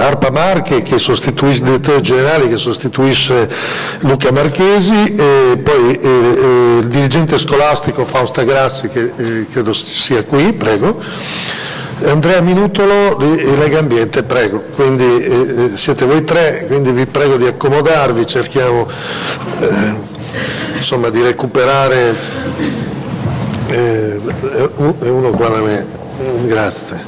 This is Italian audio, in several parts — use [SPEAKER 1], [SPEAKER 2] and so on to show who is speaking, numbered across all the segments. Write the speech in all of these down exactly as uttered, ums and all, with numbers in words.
[SPEAKER 1] ARPA Marche, che sostituisce, direttore generale che sostituisce Luca Marchesi, e poi eh, eh, il dirigente scolastico Fausta Grassi, che eh, credo sia qui, prego. Andrea Minutolo di Lega Ambiente, prego. Quindi eh, siete voi tre, quindi vi prego di accomodarvi, cerchiamo eh, insomma di recuperare. Eh, è uno qua da me, grazie.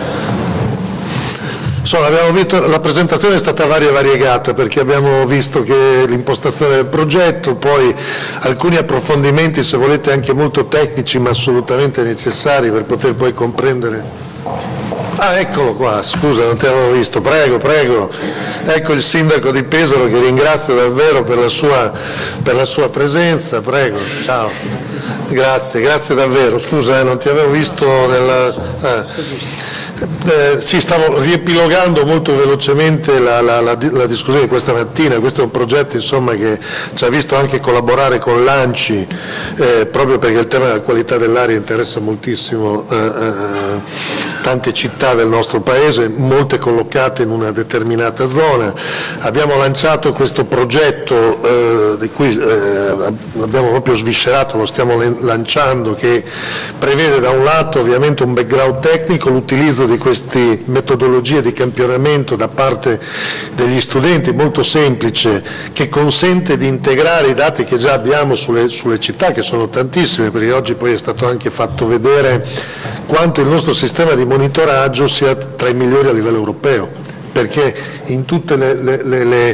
[SPEAKER 1] Insomma, abbiamo visto, la presentazione è stata varia e variegata, perché abbiamo visto che l'impostazione del progetto, poi alcuni approfondimenti, se volete anche molto tecnici, ma assolutamente necessari per poter poi comprendere. Ah, eccolo qua, scusa, non ti avevo visto, prego, prego. Ecco il sindaco di Pesaro, che ringrazio davvero per la sua, per la sua presenza, prego, ciao. Grazie, grazie davvero, scusa, eh, non ti avevo visto nella... Eh. Eh, sì, stavo riepilogando molto velocemente la, la, la, la discussione di questa mattina. Questo è un progetto, insomma, che ci ha visto anche collaborare con l'ANCI, eh, proprio perché il tema della qualità dell'aria interessa moltissimo eh, eh, tante città del nostro paese, molte collocate in una determinata zona. Abbiamo lanciato questo progetto eh, di cui eh, abbiamo proprio sviscerato, lo stiamo lanciando, che prevede da un lato ovviamente un background tecnico, l'utilizzo di queste metodologie di campionamento da parte degli studenti, molto semplice, che consente di integrare i dati che già abbiamo sulle, sulle città, che sono tantissime, perché oggi poi è stato anche fatto vedere quanto il nostro sistema di monitoraggio sia tra i migliori a livello europeo, perché in tutti eh,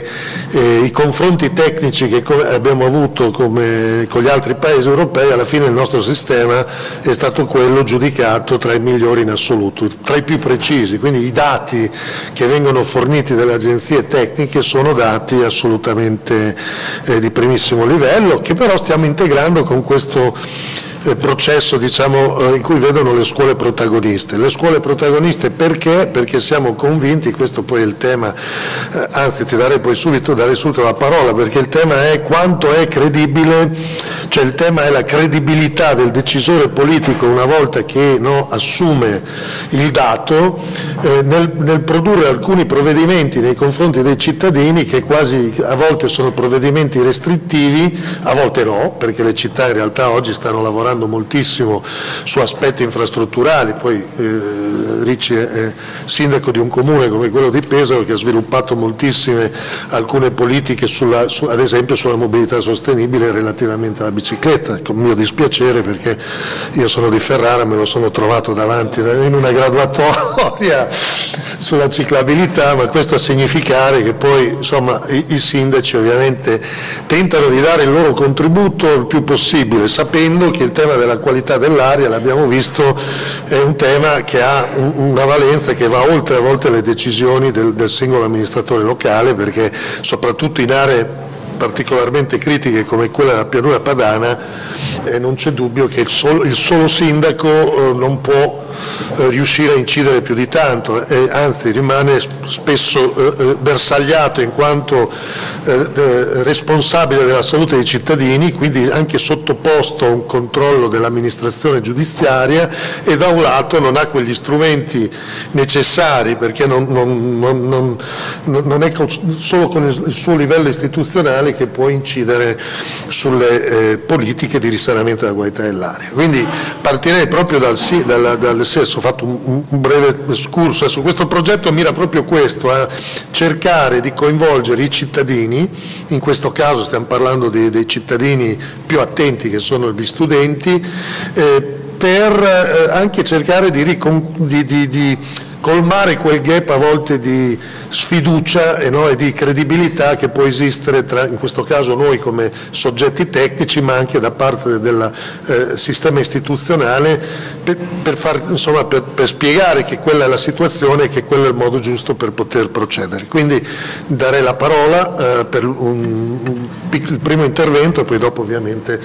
[SPEAKER 1] i confronti tecnici che abbiamo avuto come, con gli altri paesi europei, alla fine il nostro sistema è stato quello giudicato tra i migliori in assoluto, tra i più precisi, quindi i dati che vengono forniti dalle agenzie tecniche sono dati assolutamente eh, di primissimo livello, che però stiamo integrando con questo processo, diciamo, in cui vedono le scuole protagoniste. Le scuole protagoniste perché? Perché siamo convinti, questo poi è il tema, eh, anzi ti darei poi subito, darei subito la parola, perché il tema è quanto è credibile, cioè il tema è la credibilità del decisore politico una volta che no, assume il dato eh, nel, nel produrre alcuni provvedimenti nei confronti dei cittadini che quasi a volte sono provvedimenti restrittivi, a volte no, perché le città in realtà oggi stanno lavorando moltissimo su aspetti infrastrutturali. Poi eh, Ricci è, è sindaco di un comune come quello di Pesaro che ha sviluppato moltissime alcune politiche sulla, su, ad esempio sulla mobilità sostenibile relativamente alla bicicletta, con mio dispiacere, perché io sono di Ferrara, me lo sono trovato davanti in una graduatoria sulla ciclabilità, ma questo a significare che poi insomma i, i sindaci ovviamente tentano di dare il loro contributo il più possibile, sapendo che il tema della qualità dell'aria, l'abbiamo visto, è un tema che ha un, una valenza che va oltre a volte le decisioni del, del singolo amministratore locale, perché soprattutto in aree particolarmente critiche come quella della pianura padana eh, non c'è dubbio che il solo, il solo sindaco eh, non può eh, riuscire a incidere più di tanto, eh, anzi rimane spesso eh, bersagliato in quanto eh, eh, responsabile della salute dei cittadini, quindi anche sottoposto a un controllo dell'amministrazione giudiziaria, e da un lato non ha quegli strumenti necessari, perché non, non, non, non, non è solo con il suo livello istituzionale che può incidere sulle eh, politiche di risanamento della qualità dell'aria. Quindi partirei proprio dal, sì, dal, dal senso, ho fatto un, un breve escurso su questo progetto, mira proprio questo, a cercare di coinvolgere i cittadini, in questo caso stiamo parlando di, dei cittadini più attenti che sono gli studenti, eh, per eh, anche cercare di, ricon di, di, di colmare quel gap a volte di sfiducia e, no, e di credibilità che può esistere tra, in questo caso, noi come soggetti tecnici, ma anche da parte del eh, sistema istituzionale, per, per, far, insomma, per, per spiegare che quella è la situazione e che quello è il modo giusto per poter procedere. Quindi darei la parola eh, per un, un, il primo intervento e poi dopo ovviamente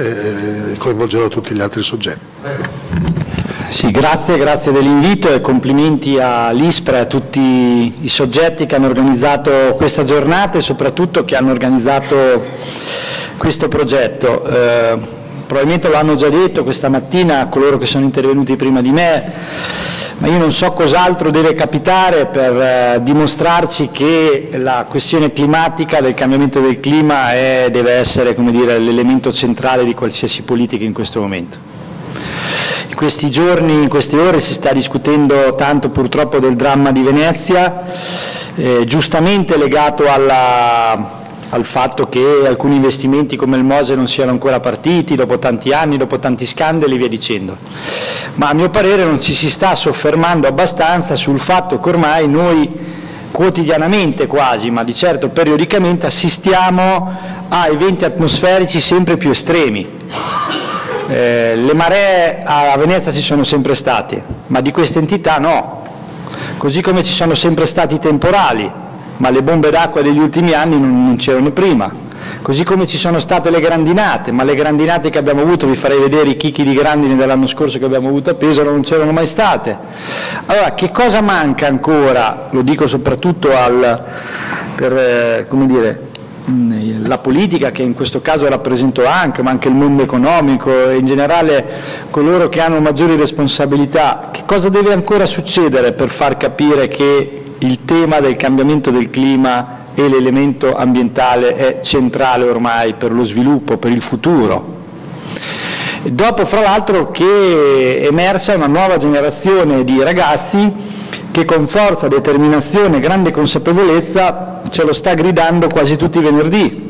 [SPEAKER 1] eh, coinvolgerò tutti gli altri soggetti.
[SPEAKER 2] Sì, grazie, grazie dell'invito e complimenti all'ISPRA e a tutti i soggetti che hanno organizzato questa giornata e soprattutto che hanno organizzato questo progetto. Eh, probabilmente lo hanno già detto questa mattina coloro che sono intervenuti prima di me, ma io non so cos'altro deve capitare per eh, dimostrarci che la questione climatica, del cambiamento del clima è, deve essere, come dire, l'elemento centrale di qualsiasi politica in questo momento. In questi giorni, in queste ore si sta discutendo tanto purtroppo del dramma di Venezia, eh, giustamente legato alla... al fatto che alcuni investimenti come il Mose non siano ancora partiti dopo tanti anni, dopo tanti scandali e via dicendo. Ma a mio parere non ci si sta soffermando abbastanza sul fatto che ormai noi quotidianamente quasi, ma di certo periodicamente, assistiamo a eventi atmosferici sempre più estremi. Eh, le maree a Venezia ci sono sempre state, ma di questa entità no, così come ci sono sempre stati temporali, ma le bombe d'acqua degli ultimi anni non, non c'erano prima, così come ci sono state le grandinate, ma le grandinate che abbiamo avuto, vi farei vedere i chicchi di grandine dell'anno scorso che abbiamo avuto a Pesaro, non c'erano mai state. Allora, che cosa manca ancora? Lo dico soprattutto al, per, eh, come dire, la politica, che in questo caso rappresento anche, ma anche il mondo economico e in generale coloro che hanno maggiori responsabilità. Che cosa deve ancora succedere per far capire che il tema del cambiamento del clima e l'elemento ambientale è centrale ormai per lo sviluppo, per il futuro? Dopo, fra l'altro, che è emersa una nuova generazione di ragazzi che con forza, determinazione e grande consapevolezza ce lo sta gridando quasi tutti i venerdì.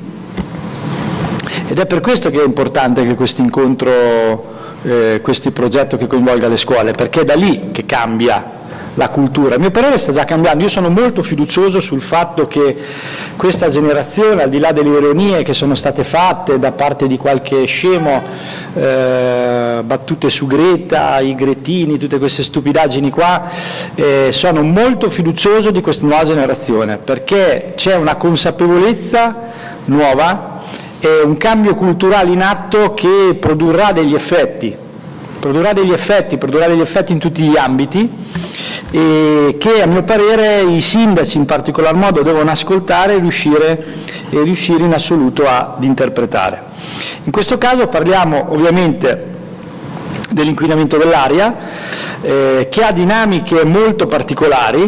[SPEAKER 2] Ed è per questo che è importante che questo incontro, eh, questo progetto che coinvolga le scuole, perché è da lì che cambia la cultura. A mio parere sta già cambiando. Io sono molto fiducioso sul fatto che questa generazione, al di là delle ironie che sono state fatte da parte di qualche scemo, eh, battute su Greta, i gretini, tutte queste stupidaggini qua, eh, sono molto fiducioso di questa nuova generazione, perché c'è una consapevolezza nuova e un cambio culturale in atto che produrrà degli effetti, produrrà degli effetti, produrrà degli effetti in tutti gli ambiti, e che a mio parere i sindaci in particolar modo devono ascoltare e riuscire, e riuscire in assoluto ad interpretare. In questo caso parliamo ovviamente dell'inquinamento dell'aria, eh, che ha dinamiche molto particolari.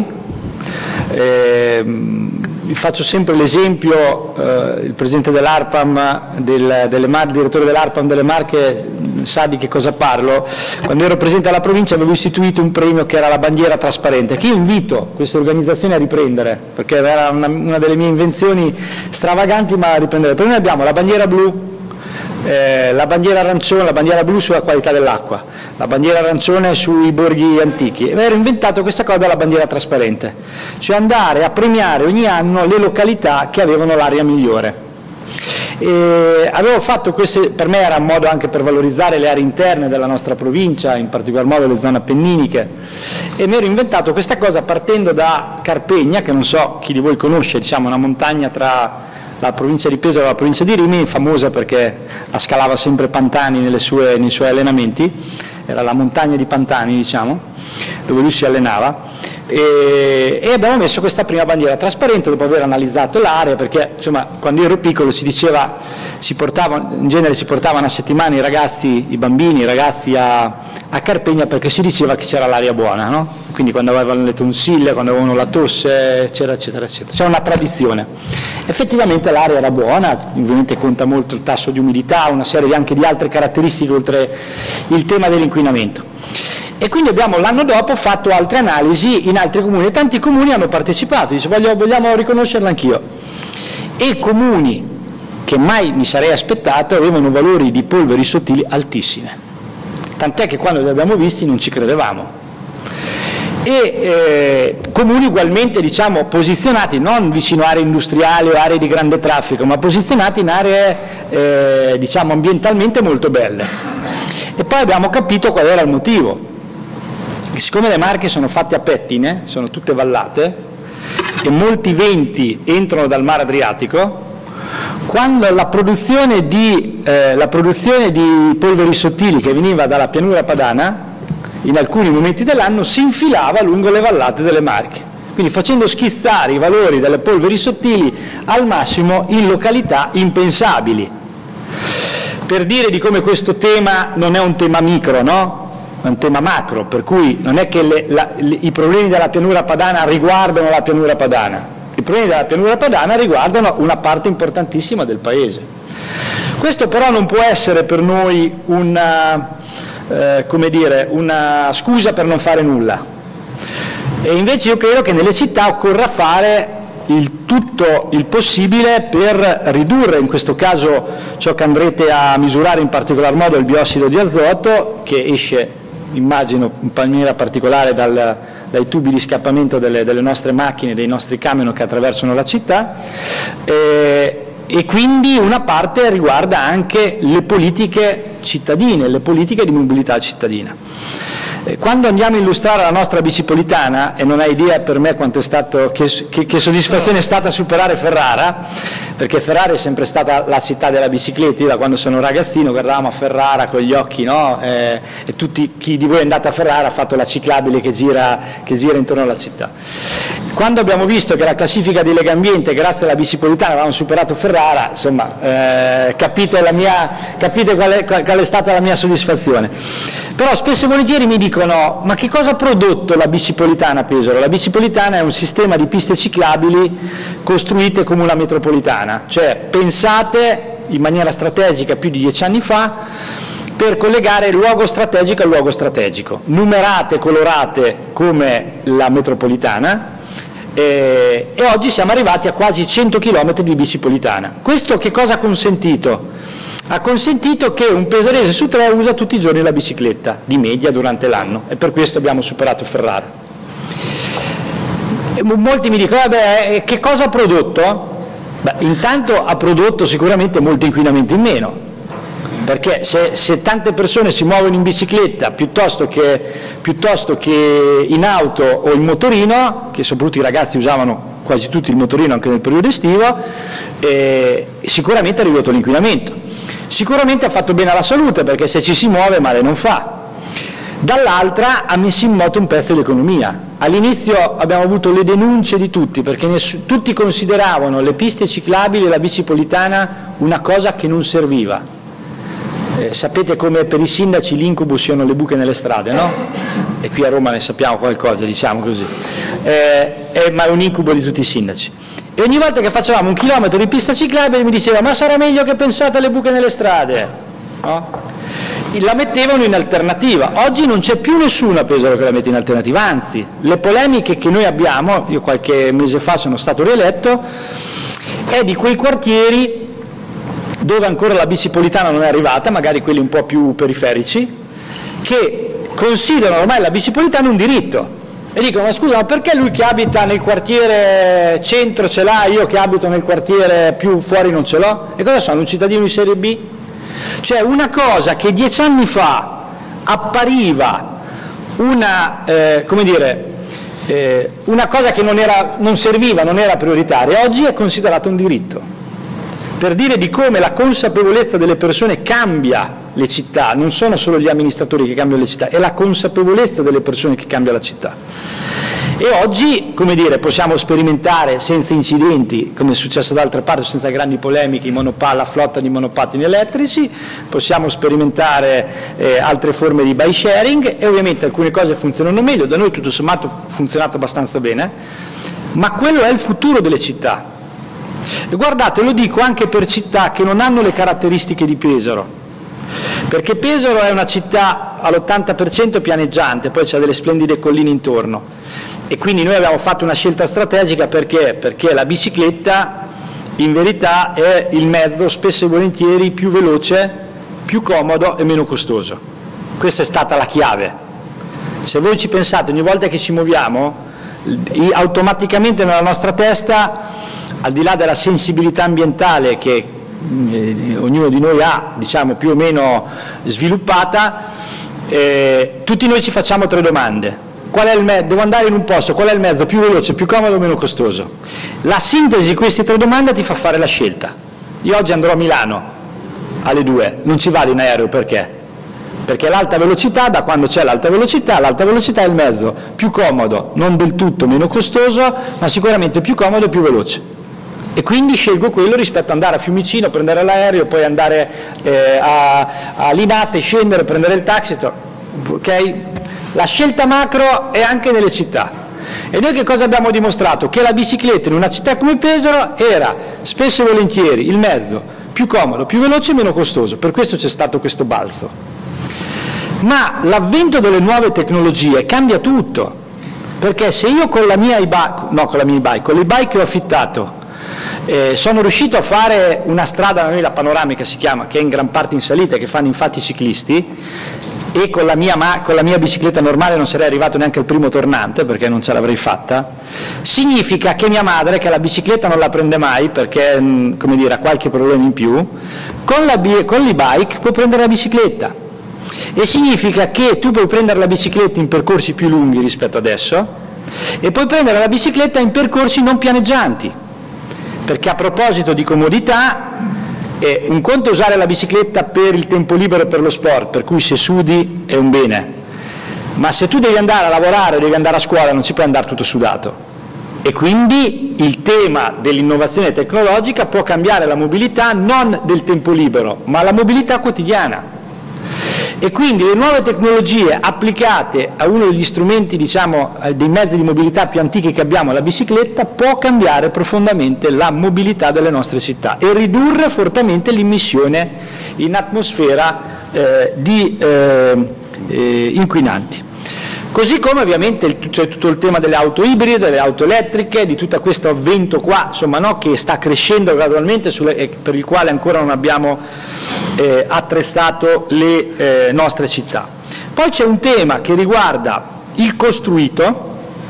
[SPEAKER 2] Eh, vi faccio sempre l'esempio, eh, il presidente dell'ARPAM, del, delle Mar- il direttore dell'ARPAM delle Marche sa di che cosa parlo. Quando ero presidente della provincia avevo istituito un premio che era la bandiera trasparente, che io invito queste organizzazioni a riprendere, perché era una, una delle mie invenzioni stravaganti, ma a riprendere. Per noi abbiamo la bandiera blu, eh, la bandiera arancione, la bandiera blu sulla qualità dell'acqua, la bandiera arancione sui borghi antichi, e ero inventato questa cosa della bandiera trasparente, cioè andare a premiare ogni anno le località che avevano l'aria migliore. E avevo fatto queste, per me era un modo anche per valorizzare le aree interne della nostra provincia, in particolar modo le zone appenniniche, e mi ero inventato questa cosa partendo da Carpegna, che non so chi di voi conosce, diciamo una montagna tra la provincia di Pesaro e la provincia di Rimini, famosa perché la scalava sempre Pantani nelle sue, nei suoi allenamenti, era la montagna di Pantani, diciamo, dove lui si allenava. E, e abbiamo messo questa prima bandiera trasparente dopo aver analizzato l'area, perché insomma quando io ero piccolo si diceva, si portavano, in genere si portavano a settimana i ragazzi, i bambini, i ragazzi a, a Carpegna, perché si diceva che c'era l'aria buona, no? Quindi quando avevano le tonsille, quando avevano la tosse, eccetera eccetera eccetera, c'è una tradizione. Effettivamente l'aria era buona, ovviamente conta molto il tasso di umidità, una serie anche di altre caratteristiche oltre il tema dell'inquinamento. E quindi abbiamo l'anno dopo fatto altre analisi in altri comuni, e tanti comuni hanno partecipato, dice voglio, vogliamo riconoscerla anch'io. E comuni che mai mi sarei aspettato avevano valori di polveri sottili altissime, tant'è che quando li abbiamo visti non ci credevamo. E eh, comuni ugualmente, diciamo, posizionati non vicino a aree industriali o aree di grande traffico, ma posizionati in aree eh, diciamo ambientalmente molto belle. E poi abbiamo capito qual era il motivo. Siccome le Marche sono fatte a pettine, sono tutte vallate, e molti venti entrano dal mare Adriatico, quando la produzione di, eh, la produzione di polveri sottili che veniva dalla pianura padana, in alcuni momenti dell'anno, si infilava lungo le vallate delle Marche, quindi facendo schizzare i valori delle polveri sottili al massimo in località impensabili. Per dire di come questo tema non è un tema micro, no? è un tema macro, per cui non è che le, la, le, i problemi della pianura padana riguardano la pianura padana, i problemi della pianura padana riguardano una parte importantissima del paese. Questo però non può essere per noi una, eh, come dire, una scusa per non fare nulla, e invece io credo che nelle città occorra fare il tutto il possibile per ridurre, in questo caso ciò che andrete a misurare in particolar modo, il biossido di azoto, che esce, immagino, in maniera particolare dal, dai tubi di scappamento delle, delle nostre macchine, dei nostri camion che attraversano la città, eh, e quindi una parte riguarda anche le politiche cittadine, le politiche di mobilità cittadina. Quando andiamo a illustrare la nostra bicipolitana, e non hai idea per me quanto è stato, che, che, che soddisfazione è stata superare Ferrara, perché Ferrara è sempre stata la città della bicicletta. Io da quando sono ragazzino guardavamo a Ferrara con gli occhi, no? eh, e tutti, chi di voi è andato a Ferrara ha fatto la ciclabile che gira, che gira intorno alla città. Quando abbiamo visto che la classifica di Legambiente, grazie alla bicipolitana, avevamo superato Ferrara, insomma, eh, capite, la mia, capite qual, è, qual è stata la mia soddisfazione. Però spesso e volentieri mi dicono: ma che cosa ha prodotto la bicipolitana a Pesaro? La bicipolitana è un sistema di piste ciclabili costruite come una metropolitana, cioè pensate in maniera strategica più di dieci anni fa per collegare il luogo strategico al luogo strategico, numerate, colorate come la metropolitana, eh, e oggi siamo arrivati a quasi cento chilometri di bicipolitana. Questo che cosa ha consentito? Ha consentito che un pesarese su tre usa tutti i giorni la bicicletta, di media durante l'anno, e per questo abbiamo superato Ferrara. E molti mi dicono: vabbè, che cosa ha prodotto? Beh, intanto ha prodotto sicuramente molti inquinamenti in meno, perché se, se tante persone si muovono in bicicletta piuttosto che, piuttosto che in auto o in motorino, che soprattutto i ragazzi usavano quasi tutti il motorino anche nel periodo estivo, eh, sicuramente ha ridotto l'inquinamento. Sicuramente ha fatto bene alla salute, perché se ci si muove male non fa. Dall'altra ha messo in moto un pezzo dell'economia. All'inizio abbiamo avuto le denunce di tutti, perché tutti consideravano le piste ciclabili e la bicipolitana una cosa che non serviva. Eh, sapete come per i sindaci l'incubo siano le buche nelle strade, no? E qui a Roma ne sappiamo qualcosa, diciamo così. Eh, eh, ma è un incubo di tutti i sindaci. E ogni volta che facevamo un chilometro di pista ciclabile mi diceva: ma sarà meglio che pensate alle buche nelle strade, no? La mettevano in alternativa. Oggi non c'è più nessuno a Pesaro che la mette in alternativa, anzi le polemiche che noi abbiamo, io qualche mese fa sono stato rieletto, è di quei quartieri dove ancora la bicipolitana non è arrivata, magari quelli un po' più periferici, che considerano ormai la bicipolitana un diritto. E dicono: ma scusa, ma perché lui che abita nel quartiere centro ce l'ha, io che abito nel quartiere più fuori non ce l'ho? E cosa sono, un cittadino di serie B? Cioè una cosa che dieci anni fa appariva una, eh, come dire, eh, una cosa che non, era, non serviva, non era prioritaria, oggi è considerata un diritto. Per dire di come la consapevolezza delle persone cambia le città, non sono solo gli amministratori che cambiano le città, è la consapevolezza delle persone che cambia la città. E oggi, come dire, possiamo sperimentare senza incidenti, come è successo da altre parti, senza grandi polemiche, i monopalla, la flotta di monopattini elettrici, possiamo sperimentare eh, altre forme di bike sharing, e ovviamente alcune cose funzionano meglio, da noi tutto sommato ha funzionato abbastanza bene, ma quello è il futuro delle città. E guardate, lo dico anche per città che non hanno le caratteristiche di Pesaro, perché Pesaro è una città all'ottanta per cento pianeggiante, poi c'è delle splendide colline intorno, e quindi noi abbiamo fatto una scelta strategica. Perché? Perché la bicicletta in verità è il mezzo spesso e volentieri più veloce, più comodo e meno costoso. Questa è stata la chiave. Se voi ci pensate, ogni volta che ci muoviamo, automaticamente nella nostra testa, al di là della sensibilità ambientale che eh, ognuno di noi ha, diciamo, più o meno sviluppata, eh, tutti noi ci facciamo tre domande. Qual è il mezzo? Devo andare in un posto, qual è il mezzo più veloce, più comodo o meno costoso? La sintesi di queste tre domande ti fa fare la scelta. Io oggi andrò a Milano alle due, non ci vado in aereo, perché? Perché l'alta velocità, da quando c'è l'alta velocità, l'alta velocità è il mezzo più comodo, non del tutto meno costoso, ma sicuramente più comodo e più veloce. E quindi scelgo quello rispetto ad andare a Fiumicino, prendere l'aereo, poi andare eh, a, a Linate, scendere, prendere il taxi. okay? La scelta macro è anche nelle città. E noi che cosa abbiamo dimostrato? Che la bicicletta in una città come Pesaro era spesso e volentieri il mezzo più comodo, più veloce e meno costoso, per questo c'è stato questo balzo. Ma l'avvento delle nuove tecnologie cambia tutto, perché se io con la mia e-bike, no con la mia e-bike, con l'e-bike che ho affittato, eh, sono riuscito a fare una strada, da noi la panoramica si chiama, che è in gran parte in salita, che fanno infatti i ciclisti, e con la, mia, con la mia bicicletta normale non sarei arrivato neanche al primo tornante perché non ce l'avrei fatta, significa che mia madre, che la bicicletta non la prende mai perché come dire, ha qualche problema in più, con l'e-bike può prendere la bicicletta, e significa che tu puoi prendere la bicicletta in percorsi più lunghi rispetto adesso e puoi prendere la bicicletta in percorsi non pianeggianti, perché a proposito di comodità, Eh, un conto è usare la bicicletta per il tempo libero e per lo sport, per cui se sudi è un bene, ma se tu devi andare a lavorare, devi andare a scuola, non ci puoi andare tutto sudato, e quindi il tema dell'innovazione tecnologica può cambiare la mobilità non del tempo libero, ma la mobilità quotidiana. E quindi le nuove tecnologie applicate a uno degli strumenti, diciamo, dei mezzi di mobilità più antichi che abbiamo, la bicicletta, può cambiare profondamente la mobilità delle nostre città e ridurre fortemente l'immissione in atmosfera eh, di eh, eh, inquinanti. Così come ovviamente c'è tutto il tema delle auto ibride, delle auto elettriche, di tutto questo avvento qua, insomma, no, che sta crescendo gradualmente, sulle, e per il quale ancora non abbiamo eh, attrezzato le eh, nostre città. Poi c'è un tema che riguarda il costruito,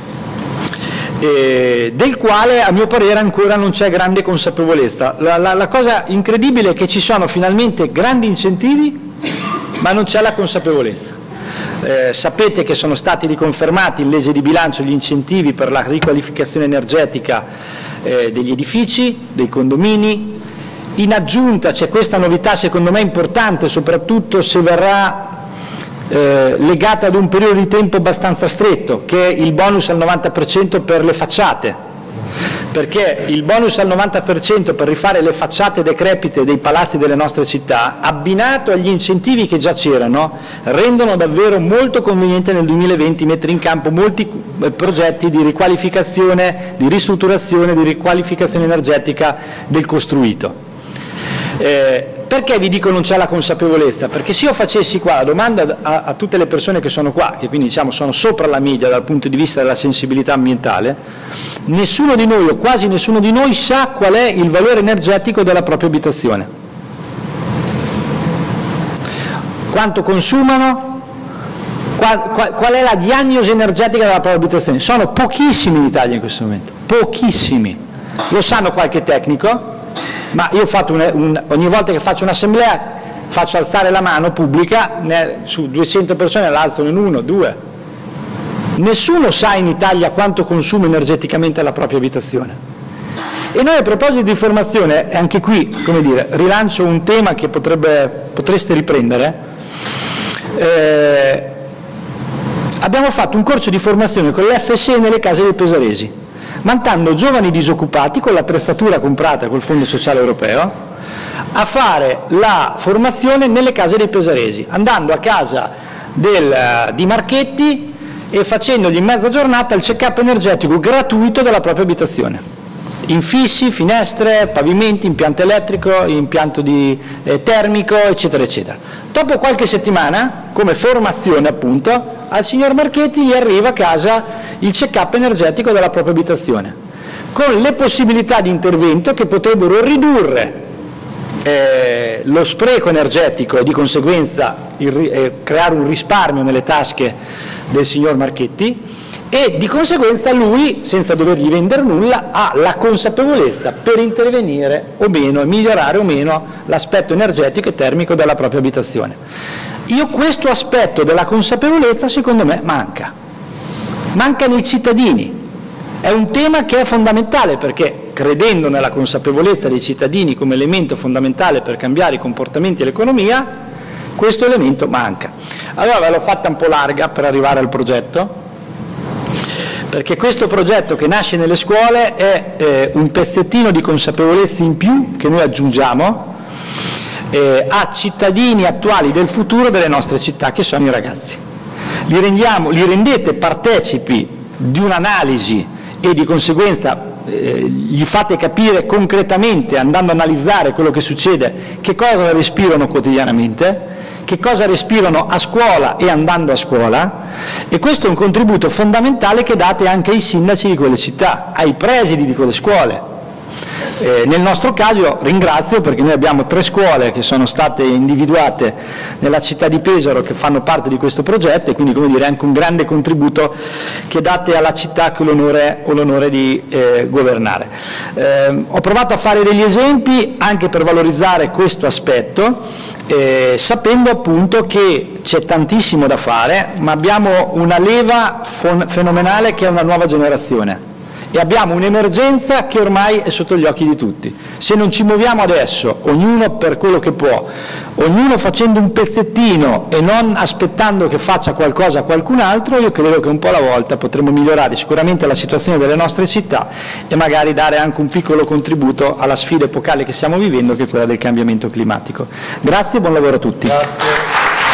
[SPEAKER 2] eh, del quale a mio parere ancora non c'è grande consapevolezza. La, la, la cosa incredibile è che ci sono finalmente grandi incentivi, ma non c'è la consapevolezza. Eh, sapete che sono stati riconfermati in legge di bilancio gli incentivi per la riqualificazione energetica eh, degli edifici, dei condomini. In aggiunta c'è questa novità secondo me importante, soprattutto se verrà eh, legata ad un periodo di tempo abbastanza stretto, che è il bonus al novanta per cento per le facciate, perché il bonus al novanta per cento per rifare le facciate decrepite dei palazzi delle nostre città, abbinato agli incentivi che già c'erano, rendono davvero molto conveniente nel duemilaventi mettere in campo molti progetti di riqualificazione, di ristrutturazione, di riqualificazione energetica del costruito. Eh, perché vi dico non c'è la consapevolezza? Perché se io facessi qua la domanda a, a tutte le persone che sono qua, che quindi diciamo sono sopra la media dal punto di vista della sensibilità ambientale, nessuno di noi o quasi nessuno di noi sa qual è il valore energetico della propria abitazione. Quanto consumano? Qual, qual, qual è la diagnosi energetica della propria abitazione? Sono pochissimi in Italia in questo momento, pochissimi. Lo sanno qualche tecnico, ma io ho fatto un, un, ogni volta che faccio un'assemblea faccio alzare la mano pubblica, ne, su duecento persone l'alzano in uno, due. Nessuno sa in Italia quanto consuma energeticamente la propria abitazione. E noi a proposito di formazione, anche qui, come dire, rilancio un tema che potrebbe, potreste riprendere, eh, abbiamo fatto un corso di formazione con l'F S E nelle case dei pesaresi, mandando giovani disoccupati con l'attrezzatura comprata col Fondo Sociale Europeo a fare la formazione nelle case dei pesaresi, andando a casa del, di Marchetti e facendogli in mezza giornata il check-up energetico gratuito della propria abitazione. Infissi, finestre, pavimenti, impianto elettrico, impianto di, eh, termico, eccetera, eccetera. Dopo qualche settimana, come formazione appunto, al signor Marchetti gli arriva a casa il check-up energetico della propria abitazione, con le possibilità di intervento che potrebbero ridurre eh, lo spreco energetico e di conseguenza il, eh, creare un risparmio nelle tasche del signor Marchetti, e di conseguenza lui, senza dovergli vendere nulla, ha la consapevolezza per intervenire o meno e migliorare o meno l'aspetto energetico e termico della propria abitazione. Io questo aspetto della consapevolezza secondo me manca, manca nei cittadini. È un tema che è fondamentale perché, credendo nella consapevolezza dei cittadini come elemento fondamentale per cambiare i comportamenti e l'economia, questo elemento manca. Allora ve l'ho fatta un po' larga per arrivare al progetto, perché questo progetto che nasce nelle scuole è eh, un pezzettino di consapevolezza in più che noi aggiungiamo eh, a cittadini attuali del futuro delle nostre città, che sono i ragazzi. li, rendiamo, li rendete partecipi di un'analisi e di conseguenza eh, gli fate capire concretamente, andando a analizzare quello che succede, che cosa respirano quotidianamente, che cosa respirano a scuola e andando a scuola, e questo è un contributo fondamentale che date anche ai sindaci di quelle città, ai presidi di quelle scuole. Eh, nel nostro caso ringrazio perché noi abbiamo tre scuole che sono state individuate nella città di Pesaro che fanno parte di questo progetto, e quindi, come dire, anche un grande contributo che date alla città che ho l'onore, ho l'onore di eh, governare. Eh, ho provato a fare degli esempi anche per valorizzare questo aspetto, Eh, sapendo appunto che c'è tantissimo da fare, ma abbiamo una leva fenomenale che è una nuova generazione e abbiamo un'emergenza che ormai è sotto gli occhi di tutti. Se non ci muoviamo adesso, ognuno per quello che può, ognuno facendo un pezzettino e non aspettando che faccia qualcosa a qualcun altro, io credo che un po' alla volta potremo migliorare sicuramente la situazione delle nostre città e magari dare anche un piccolo contributo alla sfida epocale che stiamo vivendo, che è quella del cambiamento climatico. Grazie e buon lavoro a tutti.
[SPEAKER 1] Grazie.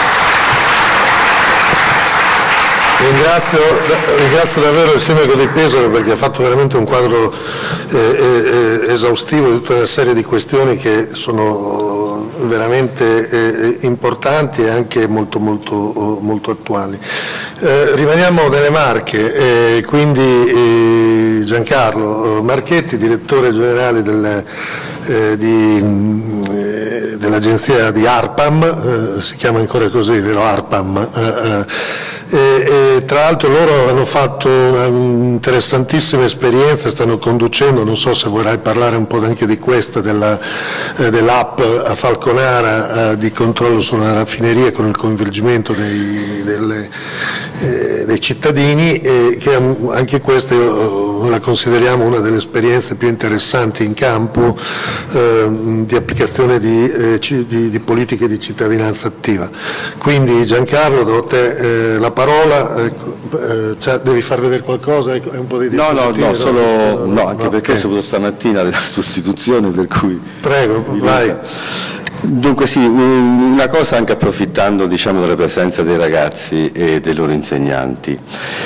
[SPEAKER 1] Ringrazio, ringrazio davvero il sindaco di Pesaro perché ha fatto veramente un quadro eh, eh, esaustivo di tutta una serie di questioni che sono veramente eh, importanti e anche molto, molto, molto attuali. Eh, rimaniamo nelle Marche, eh, quindi eh, Giancarlo Marchetti, direttore generale del, eh, di, eh, dell'agenzia di ARPAM, eh, si chiama ancora così, vero ARPAM? Eh, eh, E, e tra l'altro loro hanno fatto un'interessantissima esperienza, stanno conducendo, non so se vorrai parlare un po' anche di questa, della, eh, dell'app a Falconara eh, di controllo sulla raffineria con il coinvolgimento dei, delle, eh, dei cittadini, e che anche questa io la consideriamo una delle esperienze più interessanti in campo eh, di applicazione di, eh, di, di politiche di cittadinanza attiva. Quindi Giancarlo, do a te eh, la parola, ecco, eh, cioè, devi far vedere qualcosa? Ecco, è un po' di
[SPEAKER 3] no, no, no, solo, no, anche
[SPEAKER 1] no,
[SPEAKER 3] perché
[SPEAKER 1] okay.
[SPEAKER 3] ho saputo stamattina della sostituzione, per cui...
[SPEAKER 1] Prego, vai.
[SPEAKER 3] Dunque sì, una cosa anche approfittando, diciamo, della presenza dei ragazzi e dei loro insegnanti.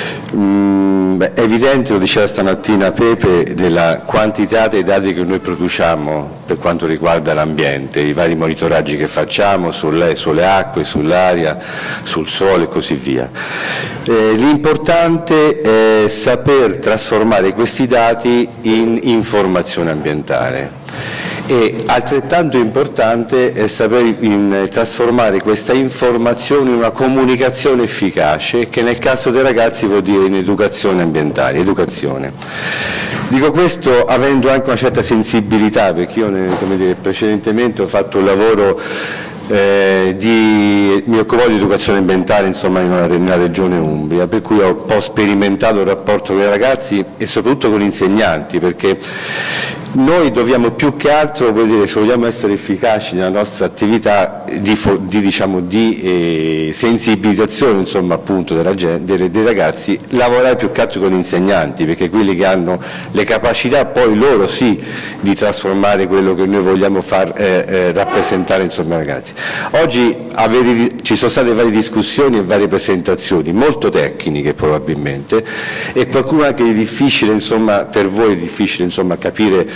[SPEAKER 3] Mm, beh, è evidente, lo diceva stamattina Pepe, della quantità dei dati che noi produciamo per quanto riguarda l'ambiente, i vari monitoraggi che facciamo sulle, sulle acque, sull'aria, sul sole e così via. Eh, l'importante è saper trasformare questi dati in informazione ambientale. E altrettanto importante è saper in, trasformare questa informazione in una comunicazione efficace, che nel caso dei ragazzi vuol dire in educazione ambientale, educazione. Dico questo avendo anche una certa sensibilità, perché io come dire, precedentemente ho fatto un lavoro Eh, di, mi occupo di educazione ambientale, insomma, in una, nella regione Umbria, per cui ho un po' sperimentato il rapporto con i ragazzi e soprattutto con gli insegnanti, perché noi dobbiamo più che altro, vuol dire, se vogliamo essere efficaci nella nostra attività di, di, diciamo, di eh, sensibilizzazione, insomma, appunto della, dei, dei ragazzi, lavorare più che altro con gli insegnanti, perché quelli che hanno le capacità poi loro sì di trasformare quello che noi vogliamo far eh, eh, rappresentare, insomma, ai ragazzi. Oggi avete, ci sono state varie discussioni e varie presentazioni, molto tecniche probabilmente, e qualcuno anche di difficile, insomma, per voi è difficile, insomma, capire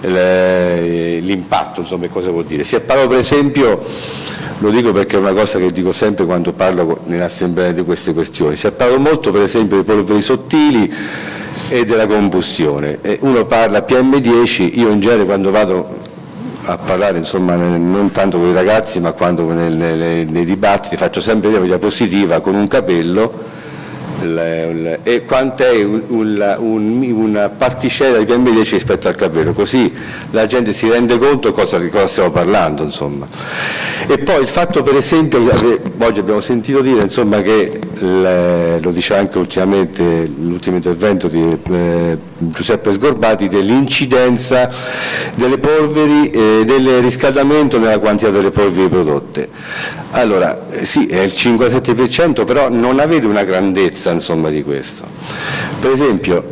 [SPEAKER 3] l'impatto, insomma, cosa vuol dire. Si è parlato, per esempio, lo dico perché è una cosa che dico sempre quando parlo nell'assemblea di queste questioni, si è parlato molto, per esempio, di polveri sottili e della combustione. E uno parla P M dieci, io in genere quando vado a parlare, insomma, non tanto con i ragazzi ma quando nel, nei, nei dibattiti faccio sempre una diapositiva con un capello l, l, e quant'è un, un, un, una particella di P M dieci rispetto al capello, così la gente si rende conto cosa, di cosa stiamo parlando, insomma. E poi il fatto, per esempio, che oggi abbiamo sentito dire, insomma, che le, lo diceva anche ultimamente l'ultimo intervento di eh, Giuseppe Sgorbati, dell'incidenza delle polveri e del riscaldamento nella quantità delle polveri prodotte. Allora, sì, è il cinquantasette per cento, però non avete una grandezza, insomma, di questo. Per esempio,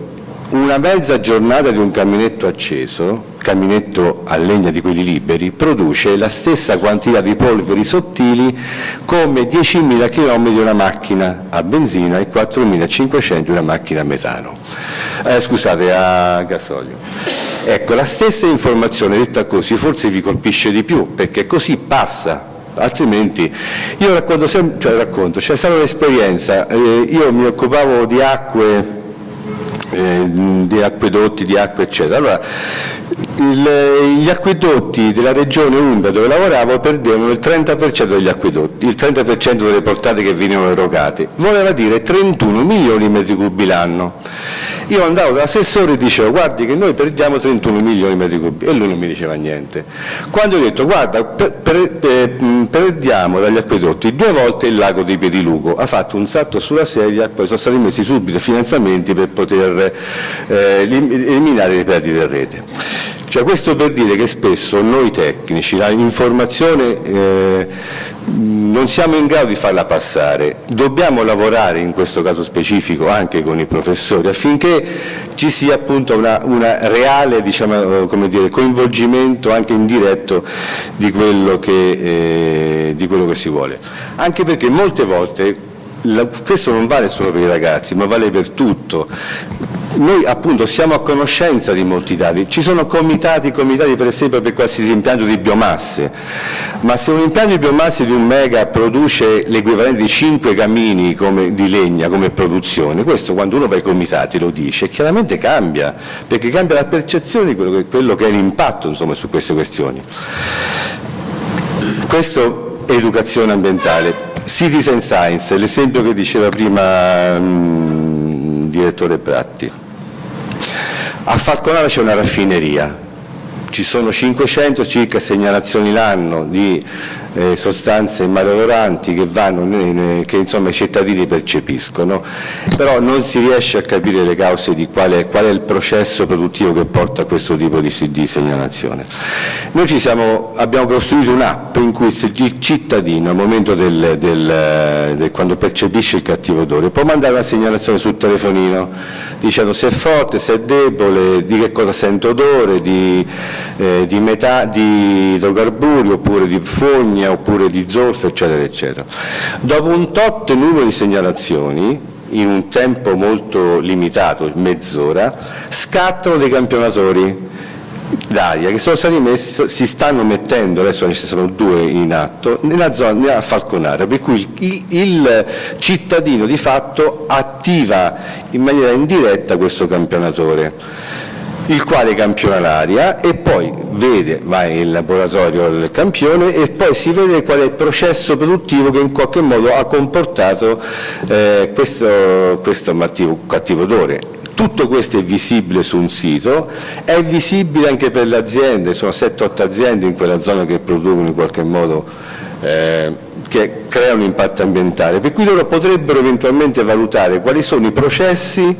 [SPEAKER 3] una mezza giornata di un caminetto acceso, caminetto a legna di quelli liberi, produce la stessa quantità di polveri sottili come diecimila chilometri di una macchina a benzina e quattromilacinquecento di una macchina a metano, eh, scusate, a gasolio. Ecco, la stessa informazione detta così forse vi colpisce di più, perché così passa. Altrimenti, io racconto sempre, cioè racconto, c'è stata un'esperienza, eh, io mi occupavo di acque, eh, di acquedotti, di acque eccetera. Allora, il, gli acquedotti della regione Umbria dove lavoravo perdevano il trenta per cento degli acquedotti, il trenta per cento delle portate che venivano erogate, voleva dire trentuno milioni di metri cubi l'anno. Io andavo dall'assessore e dicevo: guardi che noi perdiamo trentuno milioni di metri cubi, e lui non mi diceva niente. Quando ho detto: guarda, per, per, per, perdiamo dagli acquedotti due volte il lago di Piedilugo, ha fatto un salto sulla sedia, poi sono stati messi subito finanziamenti per poter eh, eliminare le perdite in rete. Cioè, questo per dire che spesso noi tecnici l'informazione eh, non siamo in grado di farla passare, dobbiamo lavorare in questo caso specifico anche con i professori affinché ci sia appunto una, una reale, diciamo, come dire, coinvolgimento anche indiretto di quello che, eh, di quello che si vuole, anche perché molte volte la, questo non vale solo per i ragazzi ma vale per tutto. Noi appunto siamo a conoscenza di molti dati, ci sono comitati, comitati per esempio per qualsiasi impianto di biomasse, ma se un impianto di biomasse di un mega produce l'equivalente di cinque camini come, di legna come produzione, questo quando uno va ai comitati lo dice, chiaramente cambia, perché cambia la percezione di quello che, quello che è l'impatto insomma, su queste questioni. Questo è educazione ambientale. Citizen Science, l'esempio che diceva prima il direttore Pratti. A Falconara c'è una raffineria, ci sono cinquecento circa segnalazioni l'anno di eh, sostanze maleodoranti che, vanno, che insomma, i cittadini percepiscono, però non si riesce a capire le cause di qual è, qual è il processo produttivo che porta a questo tipo di, di segnalazione. Noi ci siamo, abbiamo costruito un'app in cui il cittadino al momento del, del, del, quando percepisce il cattivo odore può mandare una segnalazione sul telefonino dicendo se è forte, se è debole, di che cosa sente odore, di, eh, di, metà, di idrocarburi oppure di fogna oppure di zolfo eccetera eccetera. Dopo un tot numero di segnalazioni in un tempo molto limitato, mezz'ora, scattano dei campionatori d'aria che sono stati messi, si stanno mettendo, adesso ce ne sono due in atto, nella zona a Falconara, per cui il, il cittadino di fatto attiva in maniera indiretta questo campionatore, il quale campiona l'aria e poi vede, va in laboratorio il campione e poi si vede qual è il processo produttivo che in qualche modo ha comportato eh, questo, questo cattivo, cattivo odore. Tutto questo è visibile su un sito, è visibile anche per le aziende, sono sette otto aziende in quella zona che producono in qualche modo, eh, che creano impatto ambientale, per cui loro potrebbero eventualmente valutare quali sono i processi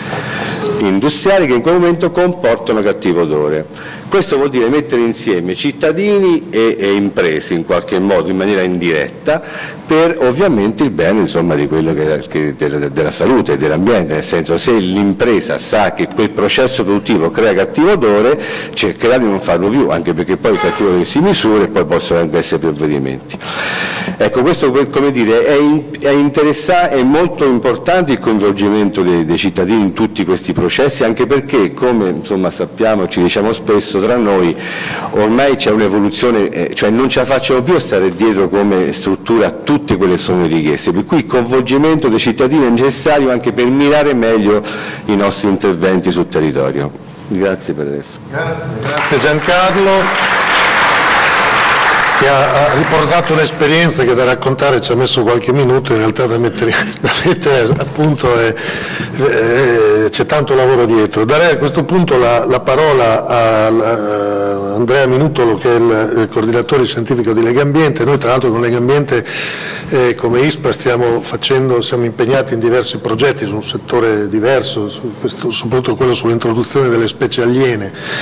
[SPEAKER 3] industriali che in quel momento comportano cattivo odore. Questo vuol dire mettere insieme cittadini e, e imprese in qualche modo, in maniera indiretta, per ovviamente il bene insomma, di quello che, che, della, della salute e dell'ambiente, nel senso se l'impresa sa che quel processo produttivo crea cattivo odore, cercherà di non farlo più, anche perché poi il cattivo odore si misura e poi possono anche essere provvedimenti. Ecco, questo come dire, è, è, interessa, è molto importante il coinvolgimento dei, dei cittadini in tutti questi processi, anche perché, come insomma, sappiamo, ci diciamo spesso tra noi, ormai c'è un'evoluzione, eh, cioè non ce la facciamo più a stare dietro come struttura a tutte quelle che sono le richieste, per cui il coinvolgimento dei cittadini è necessario anche per mirare meglio i nostri interventi sul territorio. Grazie per adesso.
[SPEAKER 1] Grazie, grazie Giancarlo, che ha, ha riportato un'esperienza che da raccontare ci ha messo qualche minuto, in realtà da mettere, da mettere a punto c'è tanto lavoro dietro. Darei a questo punto la, la parola a, a Andrea Minutolo, che è il, il coordinatore scientifico di Legambiente. Noi tra l'altro con Legambiente eh, come ISPRA stiamo facendo, siamo impegnati in diversi progetti su un settore diverso, su questo, soprattutto quello sull'introduzione delle specie aliene.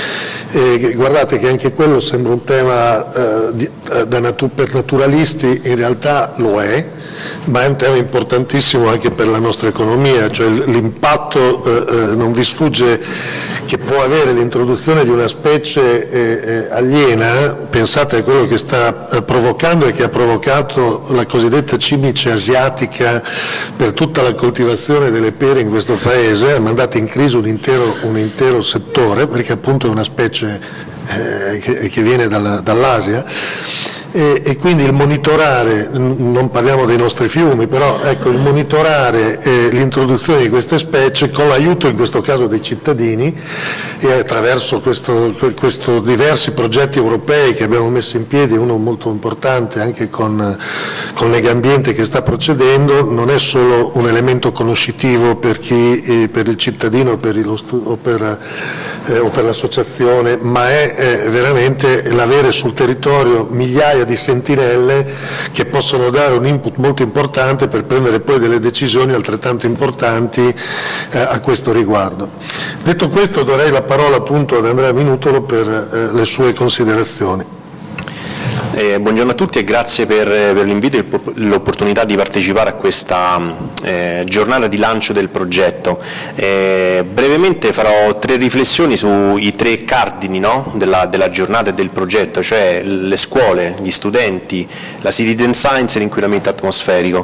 [SPEAKER 1] E guardate che anche quello sembra un tema eh, di, da natu per naturalisti, in realtà lo è, ma è un tema importantissimo anche per la nostra economia, cioè l'impatto eh, non vi sfugge che può avere l'introduzione di una specie eh, eh, aliena. Pensate a quello che sta eh, provocando e che ha provocato la cosiddetta cimice asiatica per tutta la coltivazione delle pere in questo paese, ha mandato in crisi un intero, un intero settore, perché appunto è una specie eh, che, che viene dall'Asia. E, e quindi il monitorare, non parliamo dei nostri fiumi, però ecco, il monitorare eh, l'introduzione di queste specie con l'aiuto in questo caso dei cittadini e attraverso questo, questo diversi progetti europei che abbiamo messo in piedi, uno molto importante anche con, con Legambiente che sta procedendo, non è solo un elemento conoscitivo per, chi, eh, per il cittadino per il, o per, eh, o per l'associazione, ma è eh, veramente l'avere sul territorio migliaia di sentinelle che possono dare un input molto importante per prendere poi delle decisioni altrettanto importanti eh, a questo riguardo. Detto questo, darei la parola appunto ad Andrea Minutolo per eh, le sue considerazioni.
[SPEAKER 4] Eh, buongiorno a tutti e grazie per, per l'invito e l'opportunità di partecipare a questa eh, giornata di lancio del progetto. Eh, brevemente farò tre riflessioni sui tre cardini, no, della, della giornata e del progetto, cioè le scuole, gli studenti, la citizen science e l'inquinamento atmosferico,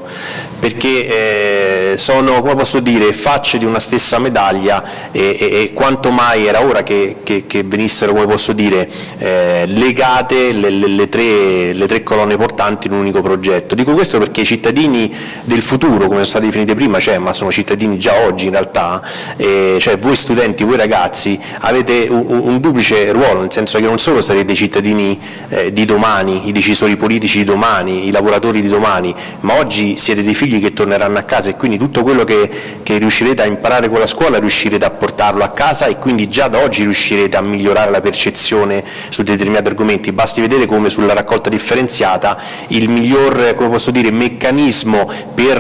[SPEAKER 4] perché eh, sono, come posso dire, facce di una stessa medaglia e, e, e quanto mai era ora che, che, che venissero, come posso dire, eh, legate le, le, le tre le tre colonne portanti in un unico progetto. Dico questo perché i cittadini del futuro, come sono stati definiti prima, cioè, ma sono cittadini già oggi in realtà, eh, cioè voi studenti, voi ragazzi, avete un, un duplice ruolo, nel senso che non solo sarete i cittadini eh, di domani, i decisori politici di domani, i lavoratori di domani, ma oggi siete dei figli che torneranno a casa e quindi tutto quello che, che riuscirete a imparare con la scuola riuscirete a portarlo a casa e quindi già da oggi riuscirete a migliorare la percezione su determinati argomenti. Basti vedere come sulla raccolta differenziata il miglior, come posso dire, meccanismo per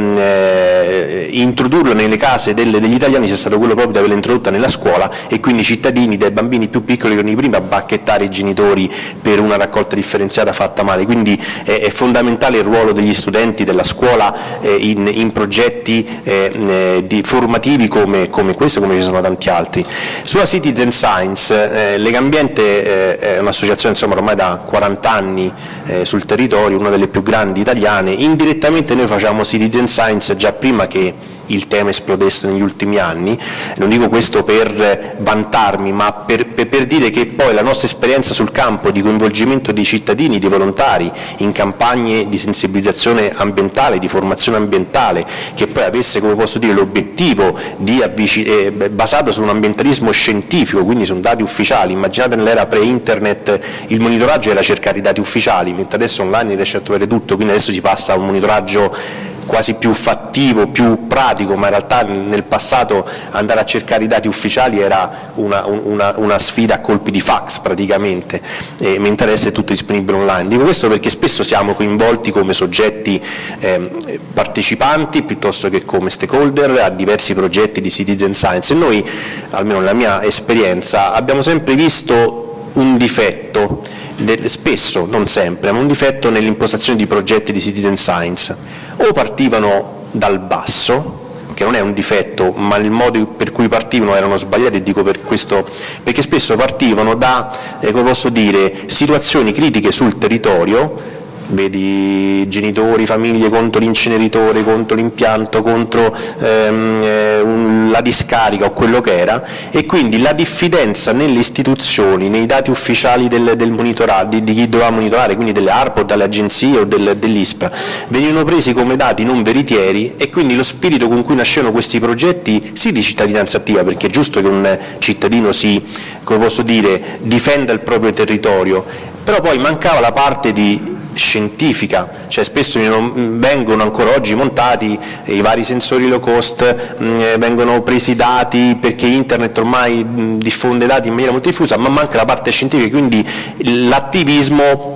[SPEAKER 4] eh, introdurlo nelle case delle, degli italiani sia stato quello proprio di averla introdotta nella scuola e quindi i cittadini, dai bambini più piccoli che non i prima, a bacchettare i genitori per una raccolta differenziata fatta male. Quindi eh, è fondamentale il ruolo degli studenti della scuola eh, in, in progetti eh, eh, di, formativi come, come questo, come ci sono tanti altri. Sulla citizen science, eh, Legambiente eh, è un'associazione insomma ormai da quaranta anni eh, sul territorio, una delle più grandi italiane. Indirettamente noi facciamo citizen science già prima che il tema esplodesse negli ultimi anni, non dico questo per vantarmi, ma per, per, per dire che poi la nostra esperienza sul campo di coinvolgimento dei cittadini, dei volontari, in campagne di sensibilizzazione ambientale, di formazione ambientale, che poi avesse, come posso dire, l'obiettivo di eh, basato su un ambientalismo scientifico, quindi su dati ufficiali. Immaginate nell'era pre-internet il monitoraggio era cercare i dati ufficiali, mentre adesso online riesce a trovare tutto, quindi adesso si passa a un monitoraggio quasi più fattivo, più pratico, ma in realtà nel passato andare a cercare i dati ufficiali era una, una, una sfida a colpi di fax praticamente, e mentre adesso è tutto disponibile online. Dico questo perché spesso siamo coinvolti come soggetti eh, partecipanti piuttosto che come stakeholder a diversi progetti di citizen science e noi, almeno nella mia esperienza, abbiamo sempre visto un difetto, spesso, non sempre, ma un difetto nell'impostazione di progetti di citizen science. O partivano dal basso, che non è un difetto, ma il modo per cui partivano erano sbagliati, e dico per questo, perché spesso partivano da, eh, come posso dire, situazioni critiche sul territorio, vedi genitori, famiglie contro l'inceneritore, contro l'impianto, contro ehm, eh, un, la discarica o quello che era, e quindi la diffidenza nelle istituzioni, nei dati ufficiali del, del monitoraggio, di, di chi doveva monitorare, quindi delle ARPA o dalle agenzie o del, dell'ISPRA, venivano presi come dati non veritieri, e quindi lo spirito con cui nascevano questi progetti, sì, di cittadinanza attiva, perché è giusto che un cittadino si, come posso dire, difenda il proprio territorio, però poi mancava la parte di scientifica, cioè spesso vengono ancora oggi montati i vari sensori low cost, mh, vengono presi dati perché internet ormai mh, diffonde dati in maniera molto diffusa, ma manca la parte scientifica, quindi l'attivismo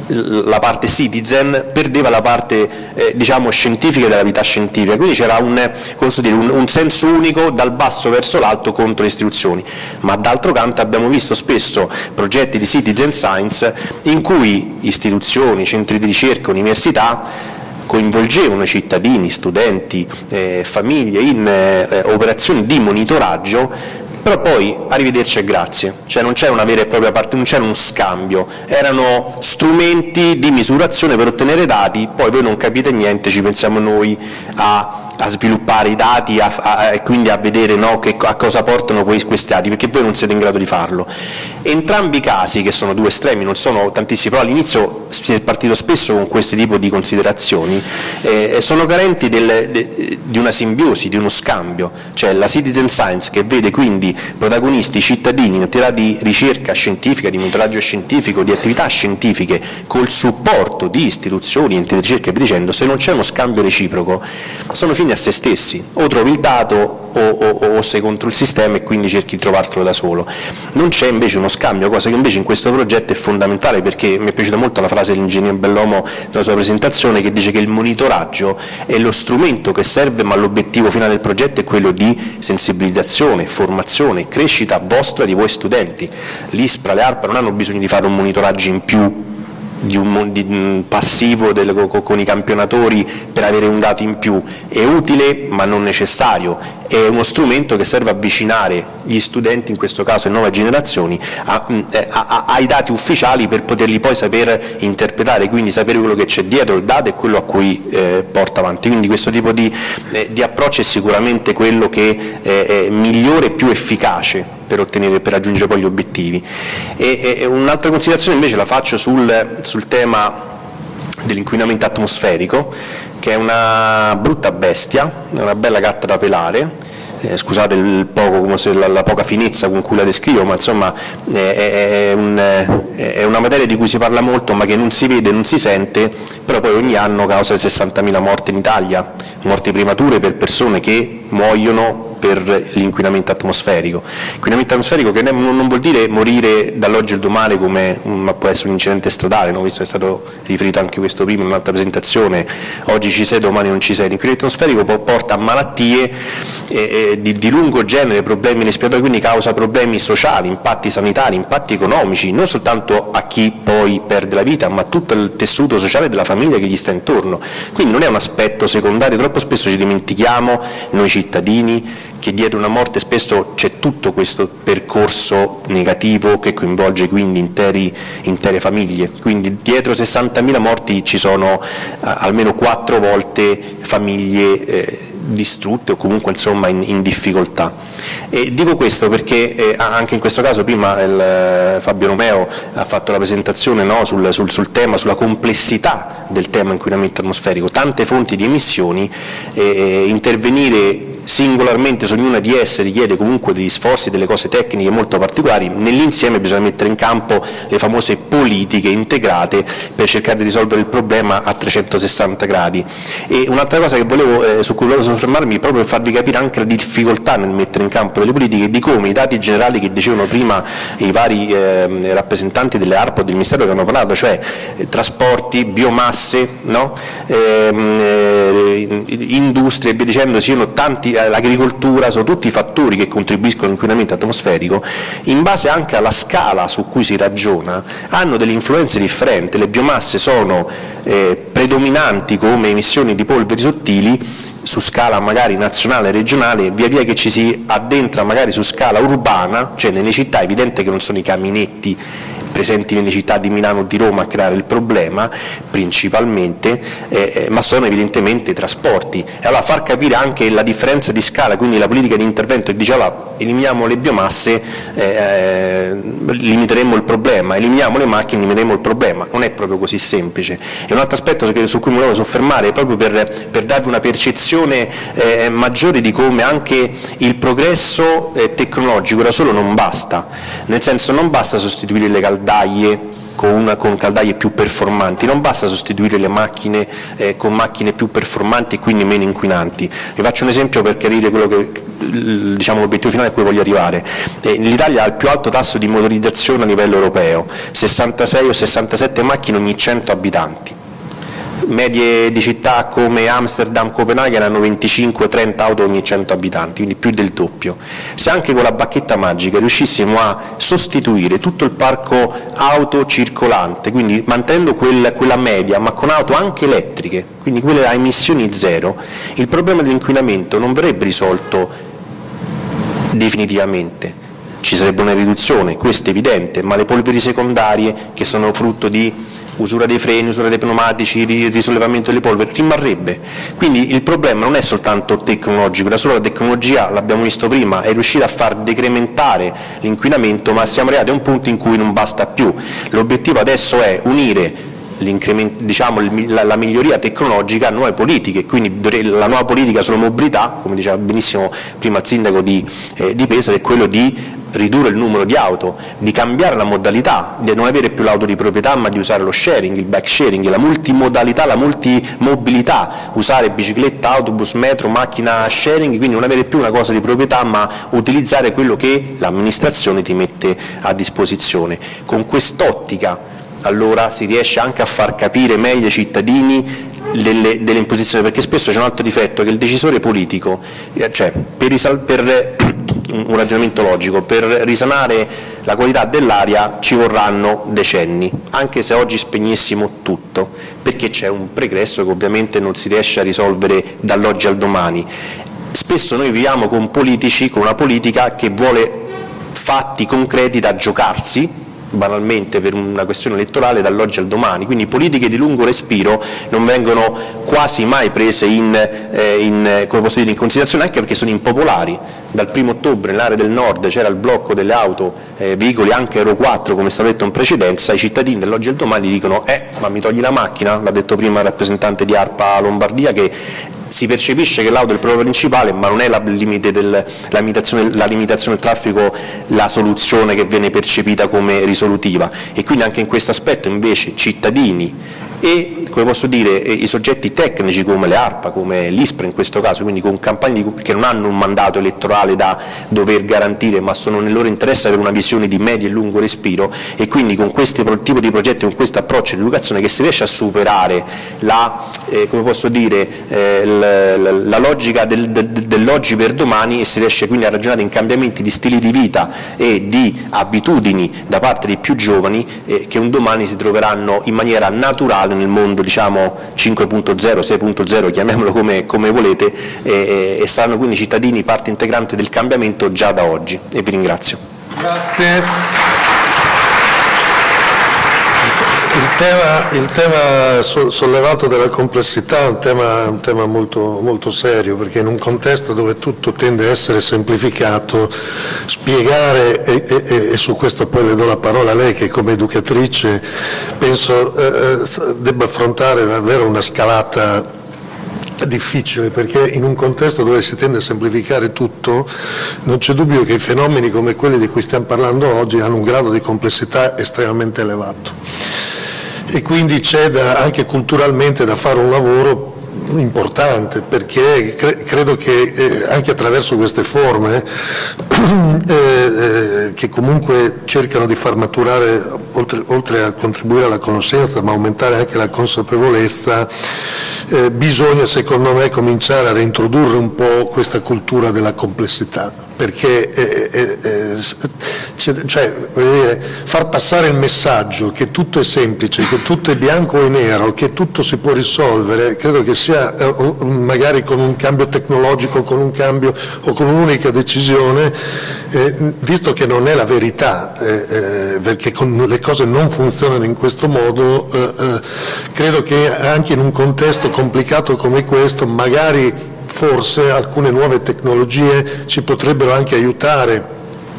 [SPEAKER 4] la parte citizen, perdeva la parte eh, diciamo scientifica della vita scientifica, quindi c'era un, un, un senso unico dal basso verso l'alto contro le istituzioni. Ma d'altro canto abbiamo visto spesso progetti di citizen science in cui istituzioni, centri di ricerca, università coinvolgevano i cittadini, studenti, eh, famiglie in eh, operazioni di monitoraggio, però poi arrivederci e grazie, cioè non c'era una vera e propria parte, non c'era uno scambio, erano strumenti di misurazione per ottenere dati, poi voi non capite niente, ci pensiamo noi a, a sviluppare i dati e quindi a vedere, no, che, a cosa portano quei, questi dati, perché voi non siete in grado di farlo. Entrambi i casi, che sono due estremi, non sono tantissimi, però all'inizio si è partito spesso con questo tipo di considerazioni, eh, sono carenti del, de, di una simbiosi, di uno scambio, cioè la citizen science che vede quindi protagonisti cittadini in attività di ricerca scientifica, di monitoraggio scientifico, di attività scientifiche col supporto di istituzioni, enti di ricerca e via dicendo, se non c'è uno scambio reciproco sono fini a se stessi, o trovi il dato o, o, o sei contro il sistema e quindi cerchi di trovartelo da solo. Non c'è invece uno scambio, cosa che invece in questo progetto è fondamentale, perché mi è piaciuta molto la frase dell'ingegner Bellomo nella sua presentazione, che dice che il monitoraggio è lo strumento che serve, ma l'obiettivo finale del progetto è quello di sensibilizzazione, formazione, crescita vostra di voi studenti. L'ISPRA, le ARPA non hanno bisogno di fare un monitoraggio in più di un, di un passivo del, con i campionatori per avere un dato in più, è utile ma non necessario, è uno strumento che serve a avvicinare gli studenti, in questo caso le nuove generazioni, a, a, a, ai dati ufficiali per poterli poi saper interpretare, quindi sapere quello che c'è dietro il dato e quello a cui eh, porta avanti. Quindi questo tipo di, eh, di approccio è sicuramente quello che eh, è migliore e più efficace per ottenere, per raggiungere poi gli obiettivi. E, e un'altra considerazione invece la faccio sul, sul tema dell'inquinamento atmosferico, che è una brutta bestia, è una bella gatta da pelare, eh, scusate il poco, come se la, la poca finezza con cui la descrivo, ma insomma è, è, un, è una materia di cui si parla molto ma che non si vede, non si sente, però poi ogni anno causa sessantamila morti in Italia, morti premature per persone che muoiono per l'inquinamento atmosferico. Inquinamento atmosferico che non vuol dire morire dall'oggi al domani come ma può essere un incidente stradale, no? Visto che è stato riferito anche questo prima in un'altra presentazione, oggi ci sei, domani non ci sei. L'inquinamento atmosferico porta a malattie eh, di, di lungo genere, problemi respiratori, quindi causa problemi sociali, impatti sanitari, impatti economici, non soltanto a chi poi perde la vita, ma a tutto il tessuto sociale della famiglia che gli sta intorno. Quindi non è un aspetto secondario, troppo spesso ci dimentichiamo, noi cittadini, che dietro una morte spesso c'è tutto questo percorso negativo che coinvolge quindi interi, intere famiglie, quindi dietro sessantamila morti ci sono eh, almeno quattro volte famiglie eh, distrutte o comunque insomma in, in difficoltà. E dico questo perché eh, anche in questo caso prima il, eh, Fabio Romeo ha fatto la presentazione, no, sul, sul, sul tema, sulla complessità del tema inquinamento atmosferico, tante fonti di emissioni, eh, intervenire singolarmente su ognuna di esse richiede comunque degli sforzi, delle cose tecniche molto particolari, nell'insieme bisogna mettere in campo le famose politiche integrate per cercare di risolvere il problema a trecentosessanta gradi. E un'altra cosa che volevo, eh, su cui volevo soffermarmi, proprio per farvi capire anche la difficoltà nel mettere in campo delle politiche e di come i dati generali che dicevano prima i vari eh, rappresentanti delle ARPA o del Ministero che hanno parlato, cioè eh, trasporti, biomasse, no? eh, eh, industrie e via dicendo, siano tanti, l'agricoltura, sono tutti fattori che contribuiscono all'inquinamento atmosferico, in base anche alla scala su cui si ragiona, hanno delle influenze differenti. Le biomasse sono eh, predominanti come emissioni di polveri sottili su scala magari nazionale e regionale, via via che ci si addentra magari su scala urbana, cioè nelle città è evidente che non sono i caminetti presenti nelle città di Milano o di Roma a creare il problema principalmente, eh, ma sono evidentemente i trasporti. E allora far capire anche la differenza di scala, quindi la politica di intervento che dice allora eliminiamo le biomasse, eh, limiteremo il problema, eliminiamo le macchine, limiteremo il problema, non è proprio così semplice. E un altro aspetto su cui mi volevo soffermare, proprio per, per darvi una percezione eh, maggiore di come anche il progresso eh, tecnologico da solo non basta, nel senso non basta sostituire le caldaie con, una, con caldaie più performanti. Non basta sostituire le macchine eh, con macchine più performanti e quindi meno inquinanti. Vi faccio un esempio per capire quello che, diciamo, l'obiettivo finale a cui voglio arrivare. Eh, L'Italia ha il più alto tasso di motorizzazione a livello europeo, sessantasei o sessantasette macchine ogni cento abitanti. Medie di città come Amsterdam, Copenaghen hanno venticinque trenta auto ogni cento abitanti, quindi più del doppio. Se anche con la bacchetta magica riuscissimo a sostituire tutto il parco auto circolante, quindi mantenendo quel, quella media, ma con auto anche elettriche, quindi quelle a emissioni zero, il problema dell'inquinamento non verrebbe risolto definitivamente. Ci sarebbe una riduzione, questo è evidente, ma le polveri secondarie, che sono frutto di usura dei freni, usura dei pneumatici, risollevamento delle polveri, rimarrebbe. Quindi il problema non è soltanto tecnologico, da sola la tecnologia, l'abbiamo visto prima, è riuscire a far decrementare l'inquinamento, ma siamo arrivati a un punto in cui non basta più. L'obiettivo adesso è unire diciamo, la, la miglioria tecnologica a nuove politiche, quindi la nuova politica sulla mobilità, come diceva benissimo prima il sindaco di, eh, di Pesaro, è quello di ridurre il numero di auto, di cambiare la modalità, di non avere più l'auto di proprietà ma di usare lo sharing, il bike sharing, la multimodalità, la multimobilità, usare bicicletta, autobus, metro, macchina sharing, quindi non avere più una cosa di proprietà ma utilizzare quello che l'amministrazione ti mette a disposizione. Con quest'ottica allora si riesce anche a far capire meglio ai cittadini delle, delle imposizioni, perché spesso c'è un altro difetto, che il decisore politico, cioè per, per un ragionamento logico, per risanare la qualità dell'aria ci vorranno decenni, anche se oggi spegnessimo tutto, perché c'è un pregresso che ovviamente non si riesce a risolvere dall'oggi al domani. Spesso noi viviamo con politici, con una politica che vuole fatti concreti da giocarsi, banalmente per una questione elettorale, dall'oggi al domani, quindi politiche di lungo respiro non vengono quasi mai prese in, eh, in, come posso dire, in considerazione, anche perché sono impopolari. Dal primo ottobre nell'area del nord c'era il blocco delle auto, eh, veicoli anche Euro quattro, come è stato detto in precedenza, i cittadini dall'oggi al domani dicono eh ma mi togli la macchina, l'ha detto prima il rappresentante di ARPA Lombardia, che si percepisce che l'auto è il problema principale, ma non è la, limite del, la, limitazione, la limitazione del traffico la soluzione che viene percepita come risolutiva, e quindi anche in questo aspetto invece cittadini e, come posso dire, i soggetti tecnici come le ARPA, come l'ISPRA in questo caso, quindi con campagne di, che non hanno un mandato elettorale da dover garantire, ma sono nel loro interesse avere una visione di medio e lungo respiro, e quindi con questo tipo di progetti, con questo approccio di educazione, che si riesce a superare la, eh, come posso dire, eh, la, la, la logica del, del, dell'oggi per domani, e si riesce quindi a ragionare in cambiamenti di stili di vita e di abitudini da parte dei più giovani, eh, che un domani si troveranno in maniera naturale nel mondo, diciamo, cinque punto zero, sei punto zero, chiamiamolo come, come volete, e, e saranno quindi cittadini parte integrante del cambiamento già da oggi, e vi ringrazio.
[SPEAKER 1] Grazie. Il tema, il tema sollevato della complessità è un tema, un tema molto, molto serio, perché in un contesto dove tutto tende a essere semplificato, spiegare, e, e, e su questo poi le do la parola a lei che come educatrice penso eh, debba affrontare davvero una scalata difficile, perché in un contesto dove si tende a semplificare tutto non c'è dubbio che i fenomeni come quelli di cui stiamo parlando oggi hanno un grado di complessità estremamente elevato, e quindi c'è anche culturalmente da fare un lavoro importante, perché cre credo che eh, anche attraverso queste forme eh, eh, che comunque cercano di far maturare, oltre, oltre a contribuire alla conoscenza, ma aumentare anche la consapevolezza, eh, bisogna secondo me cominciare a reintrodurre un po' questa cultura della complessità, perché eh, eh, eh, cioè, voglio dire, far passare il messaggio che tutto è semplice, che tutto è bianco e nero, che tutto si può risolvere, credo che sia eh, magari con un cambio tecnologico, con un cambio o con un'unica decisione, eh, visto che non è la verità, eh, eh, perché con, le cose non funzionano in questo modo, eh, eh, credo che anche in un contesto complicato come questo magari forse alcune nuove tecnologie ci potrebbero anche aiutare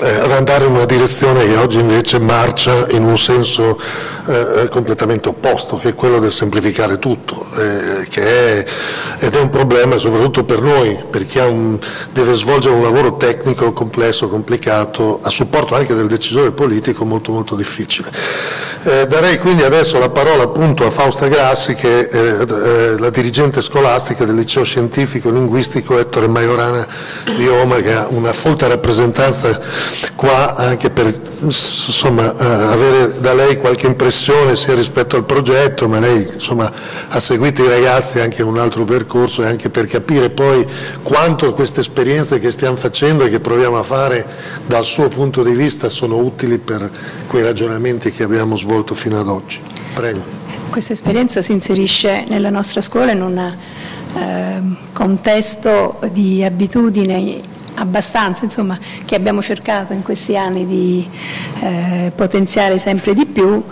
[SPEAKER 1] ad andare in una direzione che oggi invece marcia in un senso eh, completamente opposto, che è quello del semplificare tutto, eh, che è, ed è un problema soprattutto per noi, per chi ha un, deve svolgere un lavoro tecnico complesso, complicato, a supporto anche del decisore politico molto molto difficile. Eh, darei quindi adesso la parola appunto a Fausta Grassi, che è eh, la dirigente scolastica del liceo scientifico linguistico Ettore Majorana di Roma, che ha una folta rappresentanza qua anche per insomma, avere da lei qualche impressione sia rispetto al progetto, ma lei insomma, ha seguito i ragazzi anche in un altro percorso, e anche per capire poi quanto queste esperienze che stiamo facendo e che proviamo a fare dal suo punto di vista sono utili per quei ragionamenti che abbiamo svolto fino ad oggi. Prego.
[SPEAKER 5] Questa esperienza si inserisce nella nostra scuola in un eh, contesto di abitudini abbastanza, insomma, che abbiamo cercato in questi anni di eh, potenziare sempre di più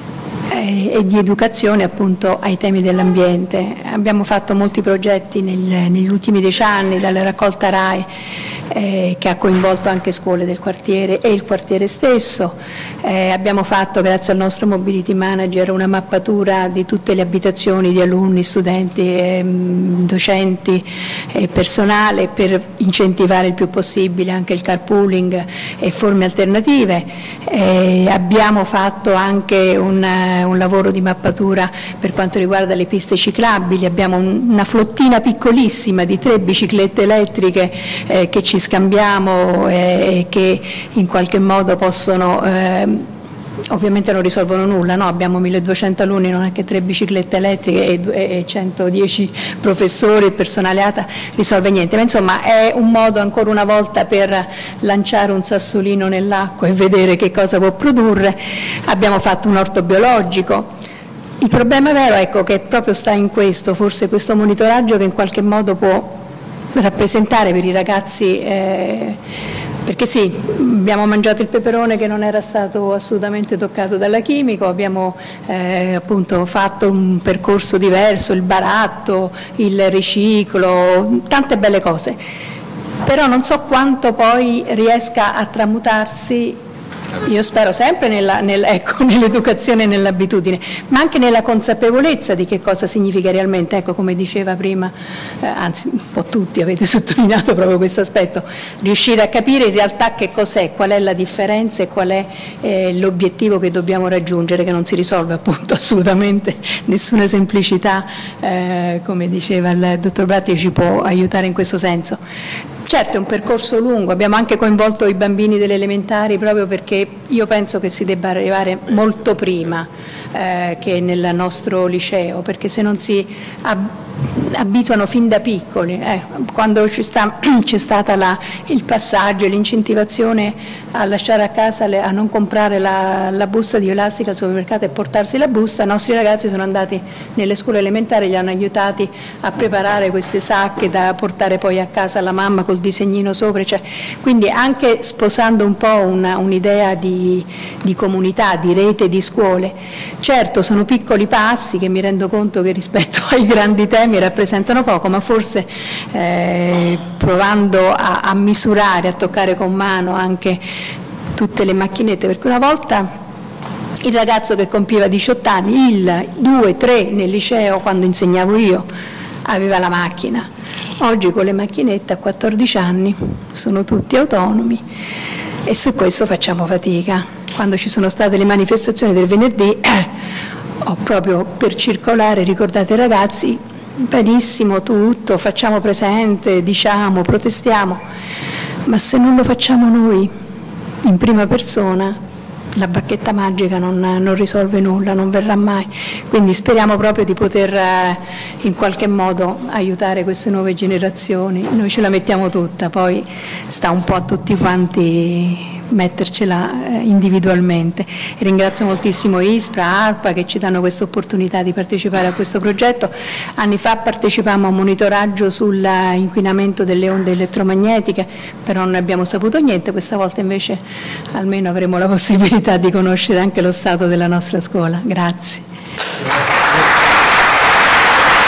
[SPEAKER 5] eh, e di educazione appunto ai temi dell'ambiente. Abbiamo fatto molti progetti nel, negli ultimi dieci anni, dalla raccolta R A E eh, che ha coinvolto anche scuole del quartiere e il quartiere stesso. Eh, abbiamo fatto, grazie al nostro Mobility Manager, una mappatura di tutte le abitazioni di alunni, studenti, eh, docenti e personale per incentivare il più possibile anche il carpooling e forme alternative. Eh, abbiamo fatto anche un, un lavoro di mappatura per quanto riguarda le piste ciclabili. Abbiamo un, una flottina piccolissima di tre biciclette elettriche eh, che ci scambiamo e eh, che in qualche modo possono eh, ovviamente non risolvono nulla, no? Abbiamo milleduecento alunni, non è che tre biciclette elettriche e, e centodieci professori, il personale A T A risolve niente, ma insomma è un modo ancora una volta per lanciare un sassolino nell'acqua e vedere che cosa può produrre. Abbiamo fatto un orto biologico. Il problema vero, ecco, che proprio sta in questo, forse questo monitoraggio che in qualche modo può rappresentare per i ragazzi, eh, perché sì, abbiamo mangiato il peperone che non era stato assolutamente toccato dalla chimico, abbiamo eh, appunto fatto un percorso diverso, il baratto, il riciclo, tante belle cose, però non so quanto poi riesca a tramutarsi. Io spero sempre nella, nel, ecco, nell'educazione e nell'abitudine, ma anche nella consapevolezza di che cosa significa realmente, ecco, come diceva prima, eh, anzi un po' tutti avete sottolineato proprio questo aspetto, riuscire a capire in realtà che cos'è, qual è la differenza e qual è eh, l'obiettivo che dobbiamo raggiungere, che non si risolve appunto assolutamente nessuna semplicità, eh, come diceva il dottor Bratti, ci può aiutare in questo senso. Certo è un percorso lungo, abbiamo anche coinvolto i bambini delle elementari proprio perché io penso che si debba arrivare molto prima eh, che nel nostro liceo, perché se non si ab abituano fin da piccoli, eh, quando c'è sta, stata la, il passaggio e l'incentivazione a lasciare a casa, le, a non comprare la, la busta di elastica al supermercato e portarsi la busta, i nostri ragazzi sono andati nelle scuole elementari, li hanno aiutati a preparare queste sacche da portare poi a casa alla mamma col disegnino sopra, cioè, quindi anche sposando un po' un'idea un di, di comunità, di rete di scuole. Certo sono piccoli passi che mi rendo conto che rispetto ai grandi temi rappresentano poco, ma forse eh, provando a, a misurare, a toccare con mano anche tutte le macchinette, perché una volta il ragazzo che compiva diciotto anni, il due tre nel liceo quando insegnavo io, aveva la macchina. Oggi con le macchinette a quattordici anni sono tutti autonomi e su questo facciamo fatica. Quando ci sono state le manifestazioni del venerdì eh, ho proprio per circolare ricordato ai ragazzi: benissimo tutto, facciamo presente, diciamo, protestiamo, ma se non lo facciamo noi in prima persona la bacchetta magica non, non risolve nulla, non verrà mai. Quindi speriamo proprio di poter eh, in qualche modo aiutare queste nuove generazioni. Noi ce la mettiamo tutta, poi sta un po' a tutti quanti mettercela eh, individualmente. Ringrazio moltissimo ISPRA, ARPA che ci danno questa opportunità di partecipare a questo progetto. Anni fa partecipammo a un monitoraggio sull'inquinamento delle onde elettromagnetiche, però non ne abbiamo saputo niente. Questa volta invece almeno avremo la possibilità di conoscere anche lo stato della nostra scuola. Grazie.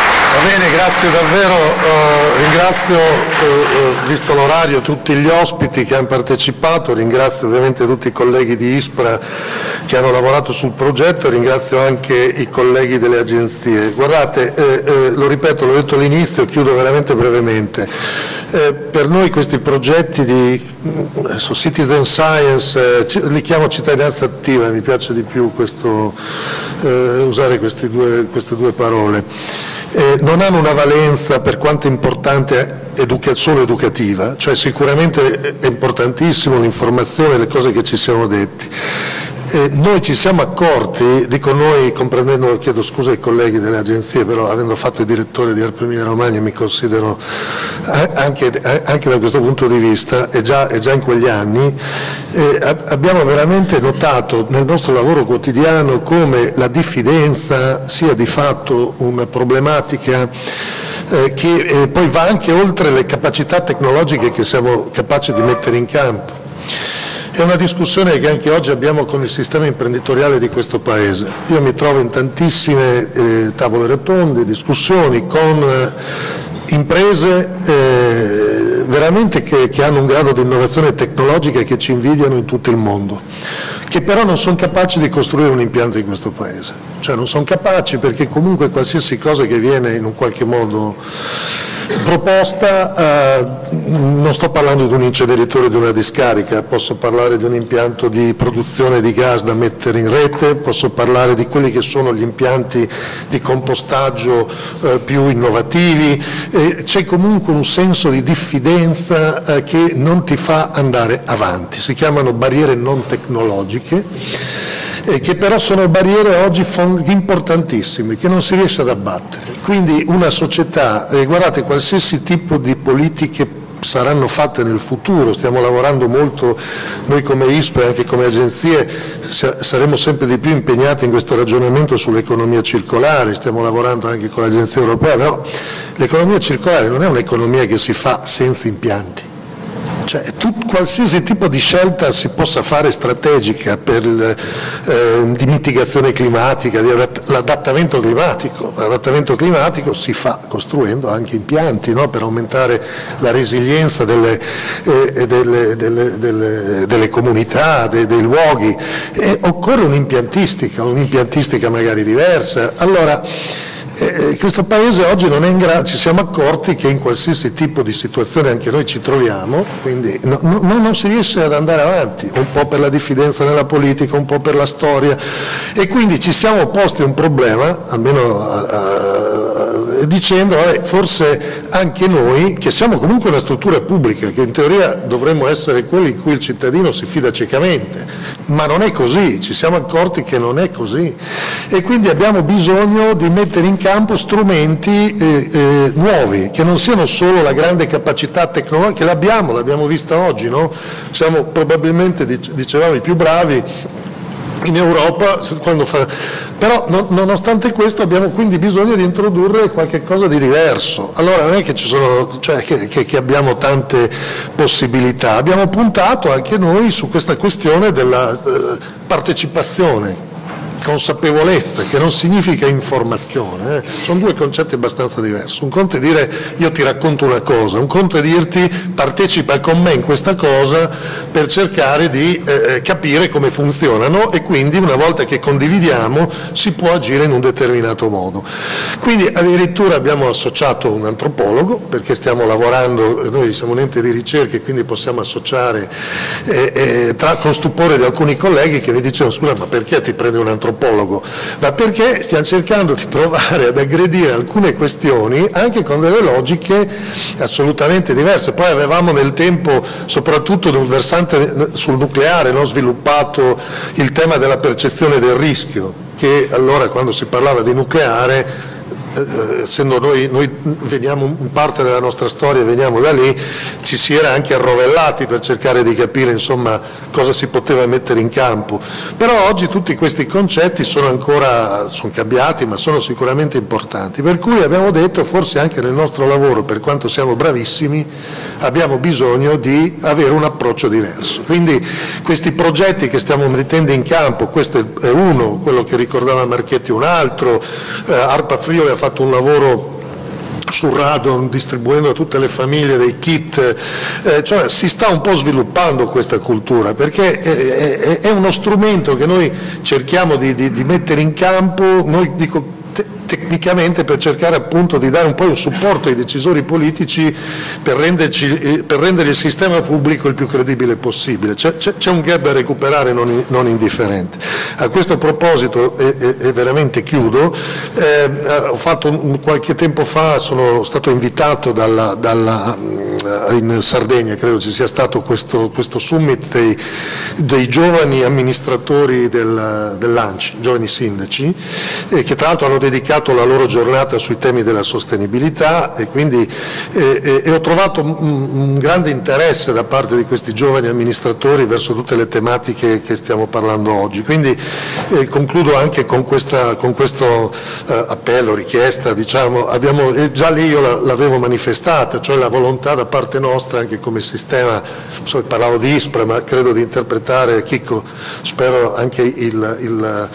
[SPEAKER 1] Bene, grazie davvero, uh, ringrazio, uh, visto l'orario, tutti gli ospiti che hanno partecipato, ringrazio ovviamente tutti i colleghi di ISPRA che hanno lavorato sul progetto, ringrazio anche i colleghi delle agenzie. Guardate, eh, eh, lo ripeto, l'ho detto all'inizio, chiudo veramente brevemente. Eh, per noi questi progetti di so, citizen science, eh, li chiamo cittadinanza attiva, mi piace di più questo, eh, usare questi due, queste due parole. Eh, non hanno una valenza, per quanto importante, educa- solo educativa, cioè sicuramente è importantissimo l'informazione e le cose che ci siamo detti. Eh, noi ci siamo accorti, dico noi comprendendo, chiedo scusa ai colleghi delle agenzie, però avendo fatto il direttore di ARPA Emilia Romagna mi considero eh, anche, eh, anche da questo punto di vista, e già, e già in quegli anni, eh, abbiamo veramente notato nel nostro lavoro quotidiano come la diffidenza sia di fatto una problematica eh, che eh, poi va anche oltre le capacità tecnologiche che siamo capaci di mettere in campo. È una discussione che anche oggi abbiamo con il sistema imprenditoriale di questo Paese. Io mi trovo in tantissime eh, tavole rotonde, discussioni con eh, imprese eh, veramente che, che hanno un grado di innovazione tecnologica che ci invidiano in tutto il mondo, che però non sono capaci di costruire un impianto in questo Paese. Cioè non sono capaci perché comunque qualsiasi cosa che viene in un qualche modo proposta, eh, non sto parlando di un inceneritore, di una discarica, posso parlare di un impianto di produzione di gas da mettere in rete, posso parlare di quelli che sono gli impianti di compostaggio eh, più innovativi, eh, c'è comunque un senso di diffidenza eh, che non ti fa andare avanti, si chiamano barriere non tecnologiche. Eh, che però sono barriere oggi importantissime, che non si riesce ad abbattere. Quindi una società, eh, guardate, qualsiasi tipo di politiche saranno fatte nel futuro, stiamo lavorando molto, noi come ISPRA e anche come agenzie saremo sempre di più impegnati in questo ragionamento sull'economia circolare, stiamo lavorando anche con l'Agenzia Europea, però l'economia circolare non è un'economia che si fa senza impianti. Cioè, tut, qualsiasi tipo di scelta si possa fare strategica per eh, di mitigazione climatica, di adatt- l'adattamento climatico, l'adattamento climatico si fa costruendo anche impianti, no? Per aumentare la resilienza delle, eh, delle, delle, delle, delle comunità, dei, dei luoghi. E occorre un'impiantistica, un'impiantistica magari diversa. Allora, Eh, questo Paese oggi non è in grado, ci siamo accorti che in qualsiasi tipo di situazione anche noi ci troviamo, quindi no, no, non si riesce ad andare avanti, un po' per la diffidenza nella politica, un po' per la storia, e quindi ci siamo posti un problema, almeno a, a, a, dicendo eh, forse anche noi, che siamo comunque una struttura pubblica, che in teoria dovremmo essere quelli in cui il cittadino si fida ciecamente, ma non è così, ci siamo accorti che non è così, e quindi abbiamo bisogno di mettere in campo strumenti eh, eh, nuovi, che non siano solo la grande capacità tecnologica, che l'abbiamo, l'abbiamo vista oggi, no? Siamo probabilmente, dicevamo, i più bravi in Europa, quando fa... però no, nonostante questo abbiamo quindi bisogno di introdurre qualche cosa di diverso. Allora non è che, ci sono, cioè, che, che, che abbiamo tante possibilità, abbiamo puntato anche noi su questa questione della eh, partecipazione, consapevolezza, che non significa informazione, eh. Sono due concetti abbastanza diversi. Un conto è dire io ti racconto una cosa, un conto è dirti partecipa con me in questa cosa per cercare di eh, capire come funzionano, e quindi una volta che condividiamo si può agire in un determinato modo. Quindi addirittura abbiamo associato un antropologo, perché stiamo lavorando, noi siamo un ente di ricerca e quindi possiamo associare eh, eh, tra, con stupore di alcuni colleghi che mi dicevano scusa ma perché ti prende un antropologo? Ma perché stiamo cercando di provare ad aggredire alcune questioni anche con delle logiche assolutamente diverse. Poi avevamo nel tempo, soprattutto nel versante sul nucleare, no, sviluppato il tema della percezione del rischio, che allora quando si parlava di nucleare, essendo noi, noi veniamo in parte della nostra storia, veniamo da lì, ci si era anche arrovellati per cercare di capire insomma cosa si poteva mettere in campo, però oggi tutti questi concetti sono ancora, sono cambiati, ma sono sicuramente importanti, per cui abbiamo detto forse anche nel nostro lavoro, per quanto siamo bravissimi, abbiamo bisogno di avere un approccio diverso. Quindi questi progetti che stiamo mettendo in campo, questo è uno, quello che ricordava Marchetti un altro, eh, ARPA Friuli ha fatto un lavoro sul radon, distribuendo a tutte le famiglie dei kit, eh, cioè si sta un po' sviluppando questa cultura, perché è, è, è uno strumento che noi cerchiamo di, di, di mettere in campo, noi dico tecnicamente per cercare appunto di dare un po' un supporto ai decisori politici per, renderci, per rendere il sistema pubblico il più credibile possibile. C'è un gap da recuperare non, non indifferente. A questo proposito, e, e, e veramente chiudo, eh, ho fatto un, qualche tempo fa, sono stato invitato dalla, dalla, in Sardegna, credo ci sia stato questo, questo summit dei, dei giovani amministratori del, dell'ANCI, giovani sindaci, eh, che tra l'altro hanno dedicato la loro giornata sui temi della sostenibilità, e quindi eh, e ho trovato un, un grande interesse da parte di questi giovani amministratori verso tutte le tematiche che stiamo parlando oggi. Quindi eh, concludo anche con, questa, con questo eh, appello, richiesta, diciamo, abbiamo, eh, già lì io l'avevo manifestata, cioè la volontà da parte nostra anche come sistema, non so, parlavo di ISPRA, ma credo di interpretare, Chicco, spero anche il, il,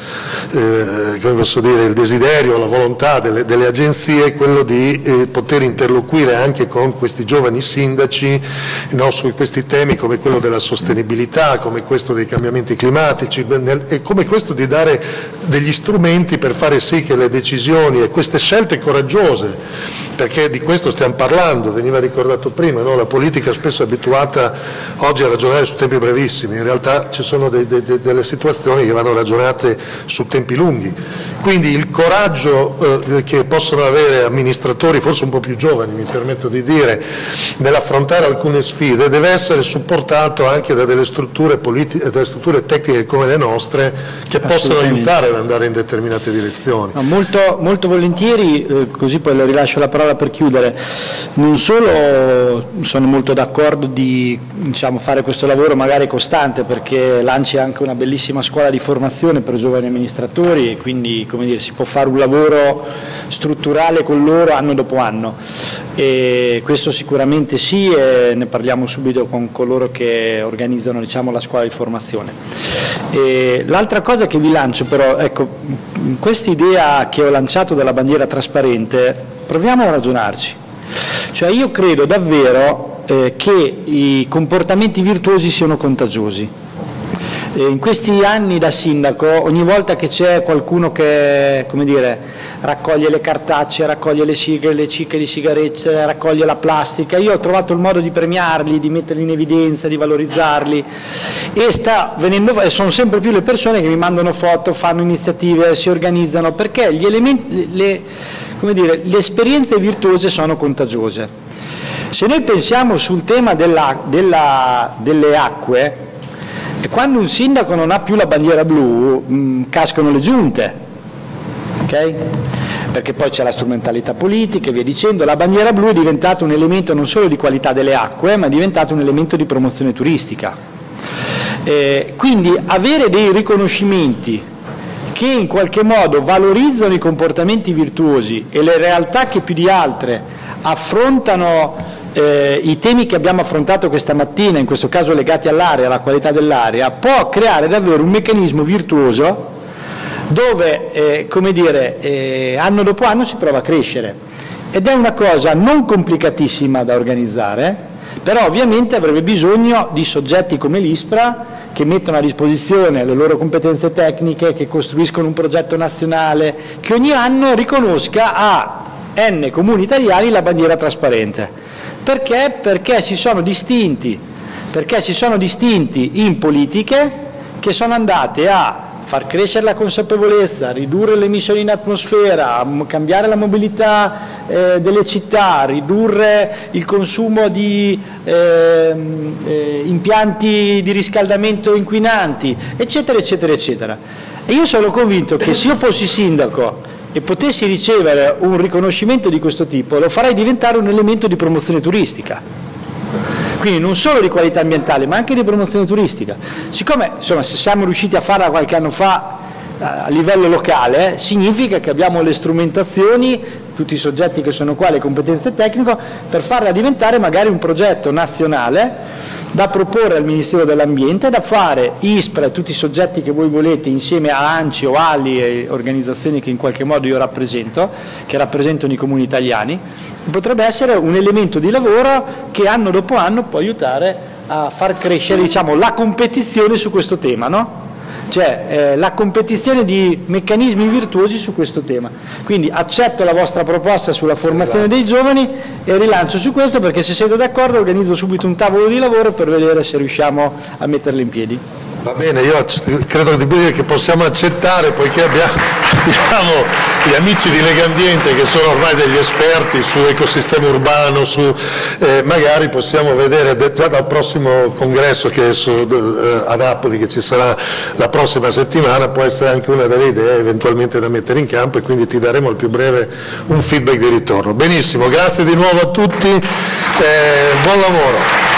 [SPEAKER 1] eh, come posso dire, il desiderio, la volontà delle, delle agenzie è quello di eh, poter interloquire anche con questi giovani sindaci, no, su questi temi come quello della sostenibilità, come questo dei cambiamenti climatici, nel, e come questo di dare degli strumenti per fare sì che le decisioni e queste scelte coraggiose, perché di questo stiamo parlando, veniva ricordato prima, no? La politica spesso è abituata oggi a ragionare su tempi brevissimi, in realtà ci sono dei, dei, delle situazioni che vanno ragionate su tempi lunghi, quindi il coraggio eh, che possono avere amministratori forse un po' più giovani, mi permetto di dire, nell'affrontare alcune sfide deve essere supportato anche da delle strutture, dalle strutture tecniche come le nostre che possono aiutare ad andare in determinate direzioni.
[SPEAKER 2] No, molto, molto volentieri, eh, così poi le rilascio la parola per chiudere. Non solo sono molto d'accordo di, diciamo, fare questo lavoro magari costante, perché l'ANCI è anche una bellissima scuola di formazione per giovani amministratori e quindi, come dire, si può fare un lavoro strutturale con loro anno dopo anno, e questo sicuramente sì, e ne parliamo subito con coloro che organizzano, diciamo, la scuola di formazione. L'altra cosa che vi lancio però, ecco, questa idea che ho lanciato della bandiera trasparente, proviamo a ragionarci. Cioè io credo davvero eh, che i comportamenti virtuosi siano contagiosi. E in questi anni da sindaco, ogni volta che c'è qualcuno che, come dire, raccoglie le cartacce, raccoglie le sigare, le cicche di sigarette, raccoglie la plastica, io ho trovato il modo di premiarli, di metterli in evidenza, di valorizzarli, e sta venendo, e sono sempre più le persone che mi mandano foto, fanno iniziative, si organizzano, perché gli elementi, le, come dire, le esperienze virtuose sono contagiose. Se noi pensiamo sul tema della, della, delle acque, e quando un sindaco non ha più la bandiera blu, mh, cascano le giunte, ok? Perché poi c'è la strumentalità politica e via dicendo. La bandiera blu è diventata un elemento non solo di qualità delle acque, ma è diventato un elemento di promozione turistica. Eh, quindi avere dei riconoscimenti che in qualche modo valorizzano i comportamenti virtuosi e le realtà che più di altre affrontano Eh, i temi che abbiamo affrontato questa mattina, in questo caso legati all'aria, alla qualità dell'aria, può creare davvero un meccanismo virtuoso dove, eh, come dire, eh, anno dopo anno si prova a crescere, ed è una cosa non complicatissima da organizzare, però ovviamente avrebbe bisogno di soggetti come l'ISPRA che mettono a disposizione le loro competenze tecniche, che costruiscono un progetto nazionale, che ogni anno riconosca a N comuni italiani la bandiera trasparente. Perché? Perché si sono distinti, perché si sono distinti in politiche che sono andate a far crescere la consapevolezza, a ridurre le emissioni in atmosfera, a cambiare la mobilità eh, delle città, a ridurre il consumo di eh, eh, impianti di riscaldamento inquinanti, eccetera, eccetera, eccetera. E io sono convinto che se io fossi sindaco e potessi ricevere un riconoscimento di questo tipo, lo farei diventare un elemento di promozione turistica. Quindi non solo di qualità ambientale, ma anche di promozione turistica. Siccome, insomma, se siamo riusciti a farla qualche anno fa a livello locale, eh, significa che abbiamo le strumentazioni, tutti i soggetti che sono qua, le competenze tecniche, per farla diventare magari un progetto nazionale da proporre al Ministero dell'Ambiente, da fare ISPRA e tutti i soggetti che voi volete insieme a ANCI o ALI e organizzazioni che in qualche modo io rappresento, che rappresentano i comuni italiani. Potrebbe essere un elemento di lavoro che anno dopo anno può aiutare a far crescere, diciamo, la competizione su questo tema, no? Cioè eh, la competizione di meccanismi virtuosi su questo tema. Quindi accetto la vostra proposta sulla formazione dei giovani e rilancio su questo, perché se siete d'accordo organizzo subito un tavolo di lavoro per vedere se riusciamo a metterlo in piedi.
[SPEAKER 1] Va bene, io credo che possiamo accettare, poiché abbiamo, abbiamo gli amici di Legambiente che sono ormai degli esperti su ecosistema urbano, su, eh, magari possiamo vedere già dal prossimo congresso che è su, eh, a Napoli, che ci sarà la prossima settimana, può essere anche una delle idee eventualmente da mettere in campo, e quindi ti daremo al più breve un feedback di ritorno. Benissimo, grazie di nuovo a tutti, eh, buon lavoro.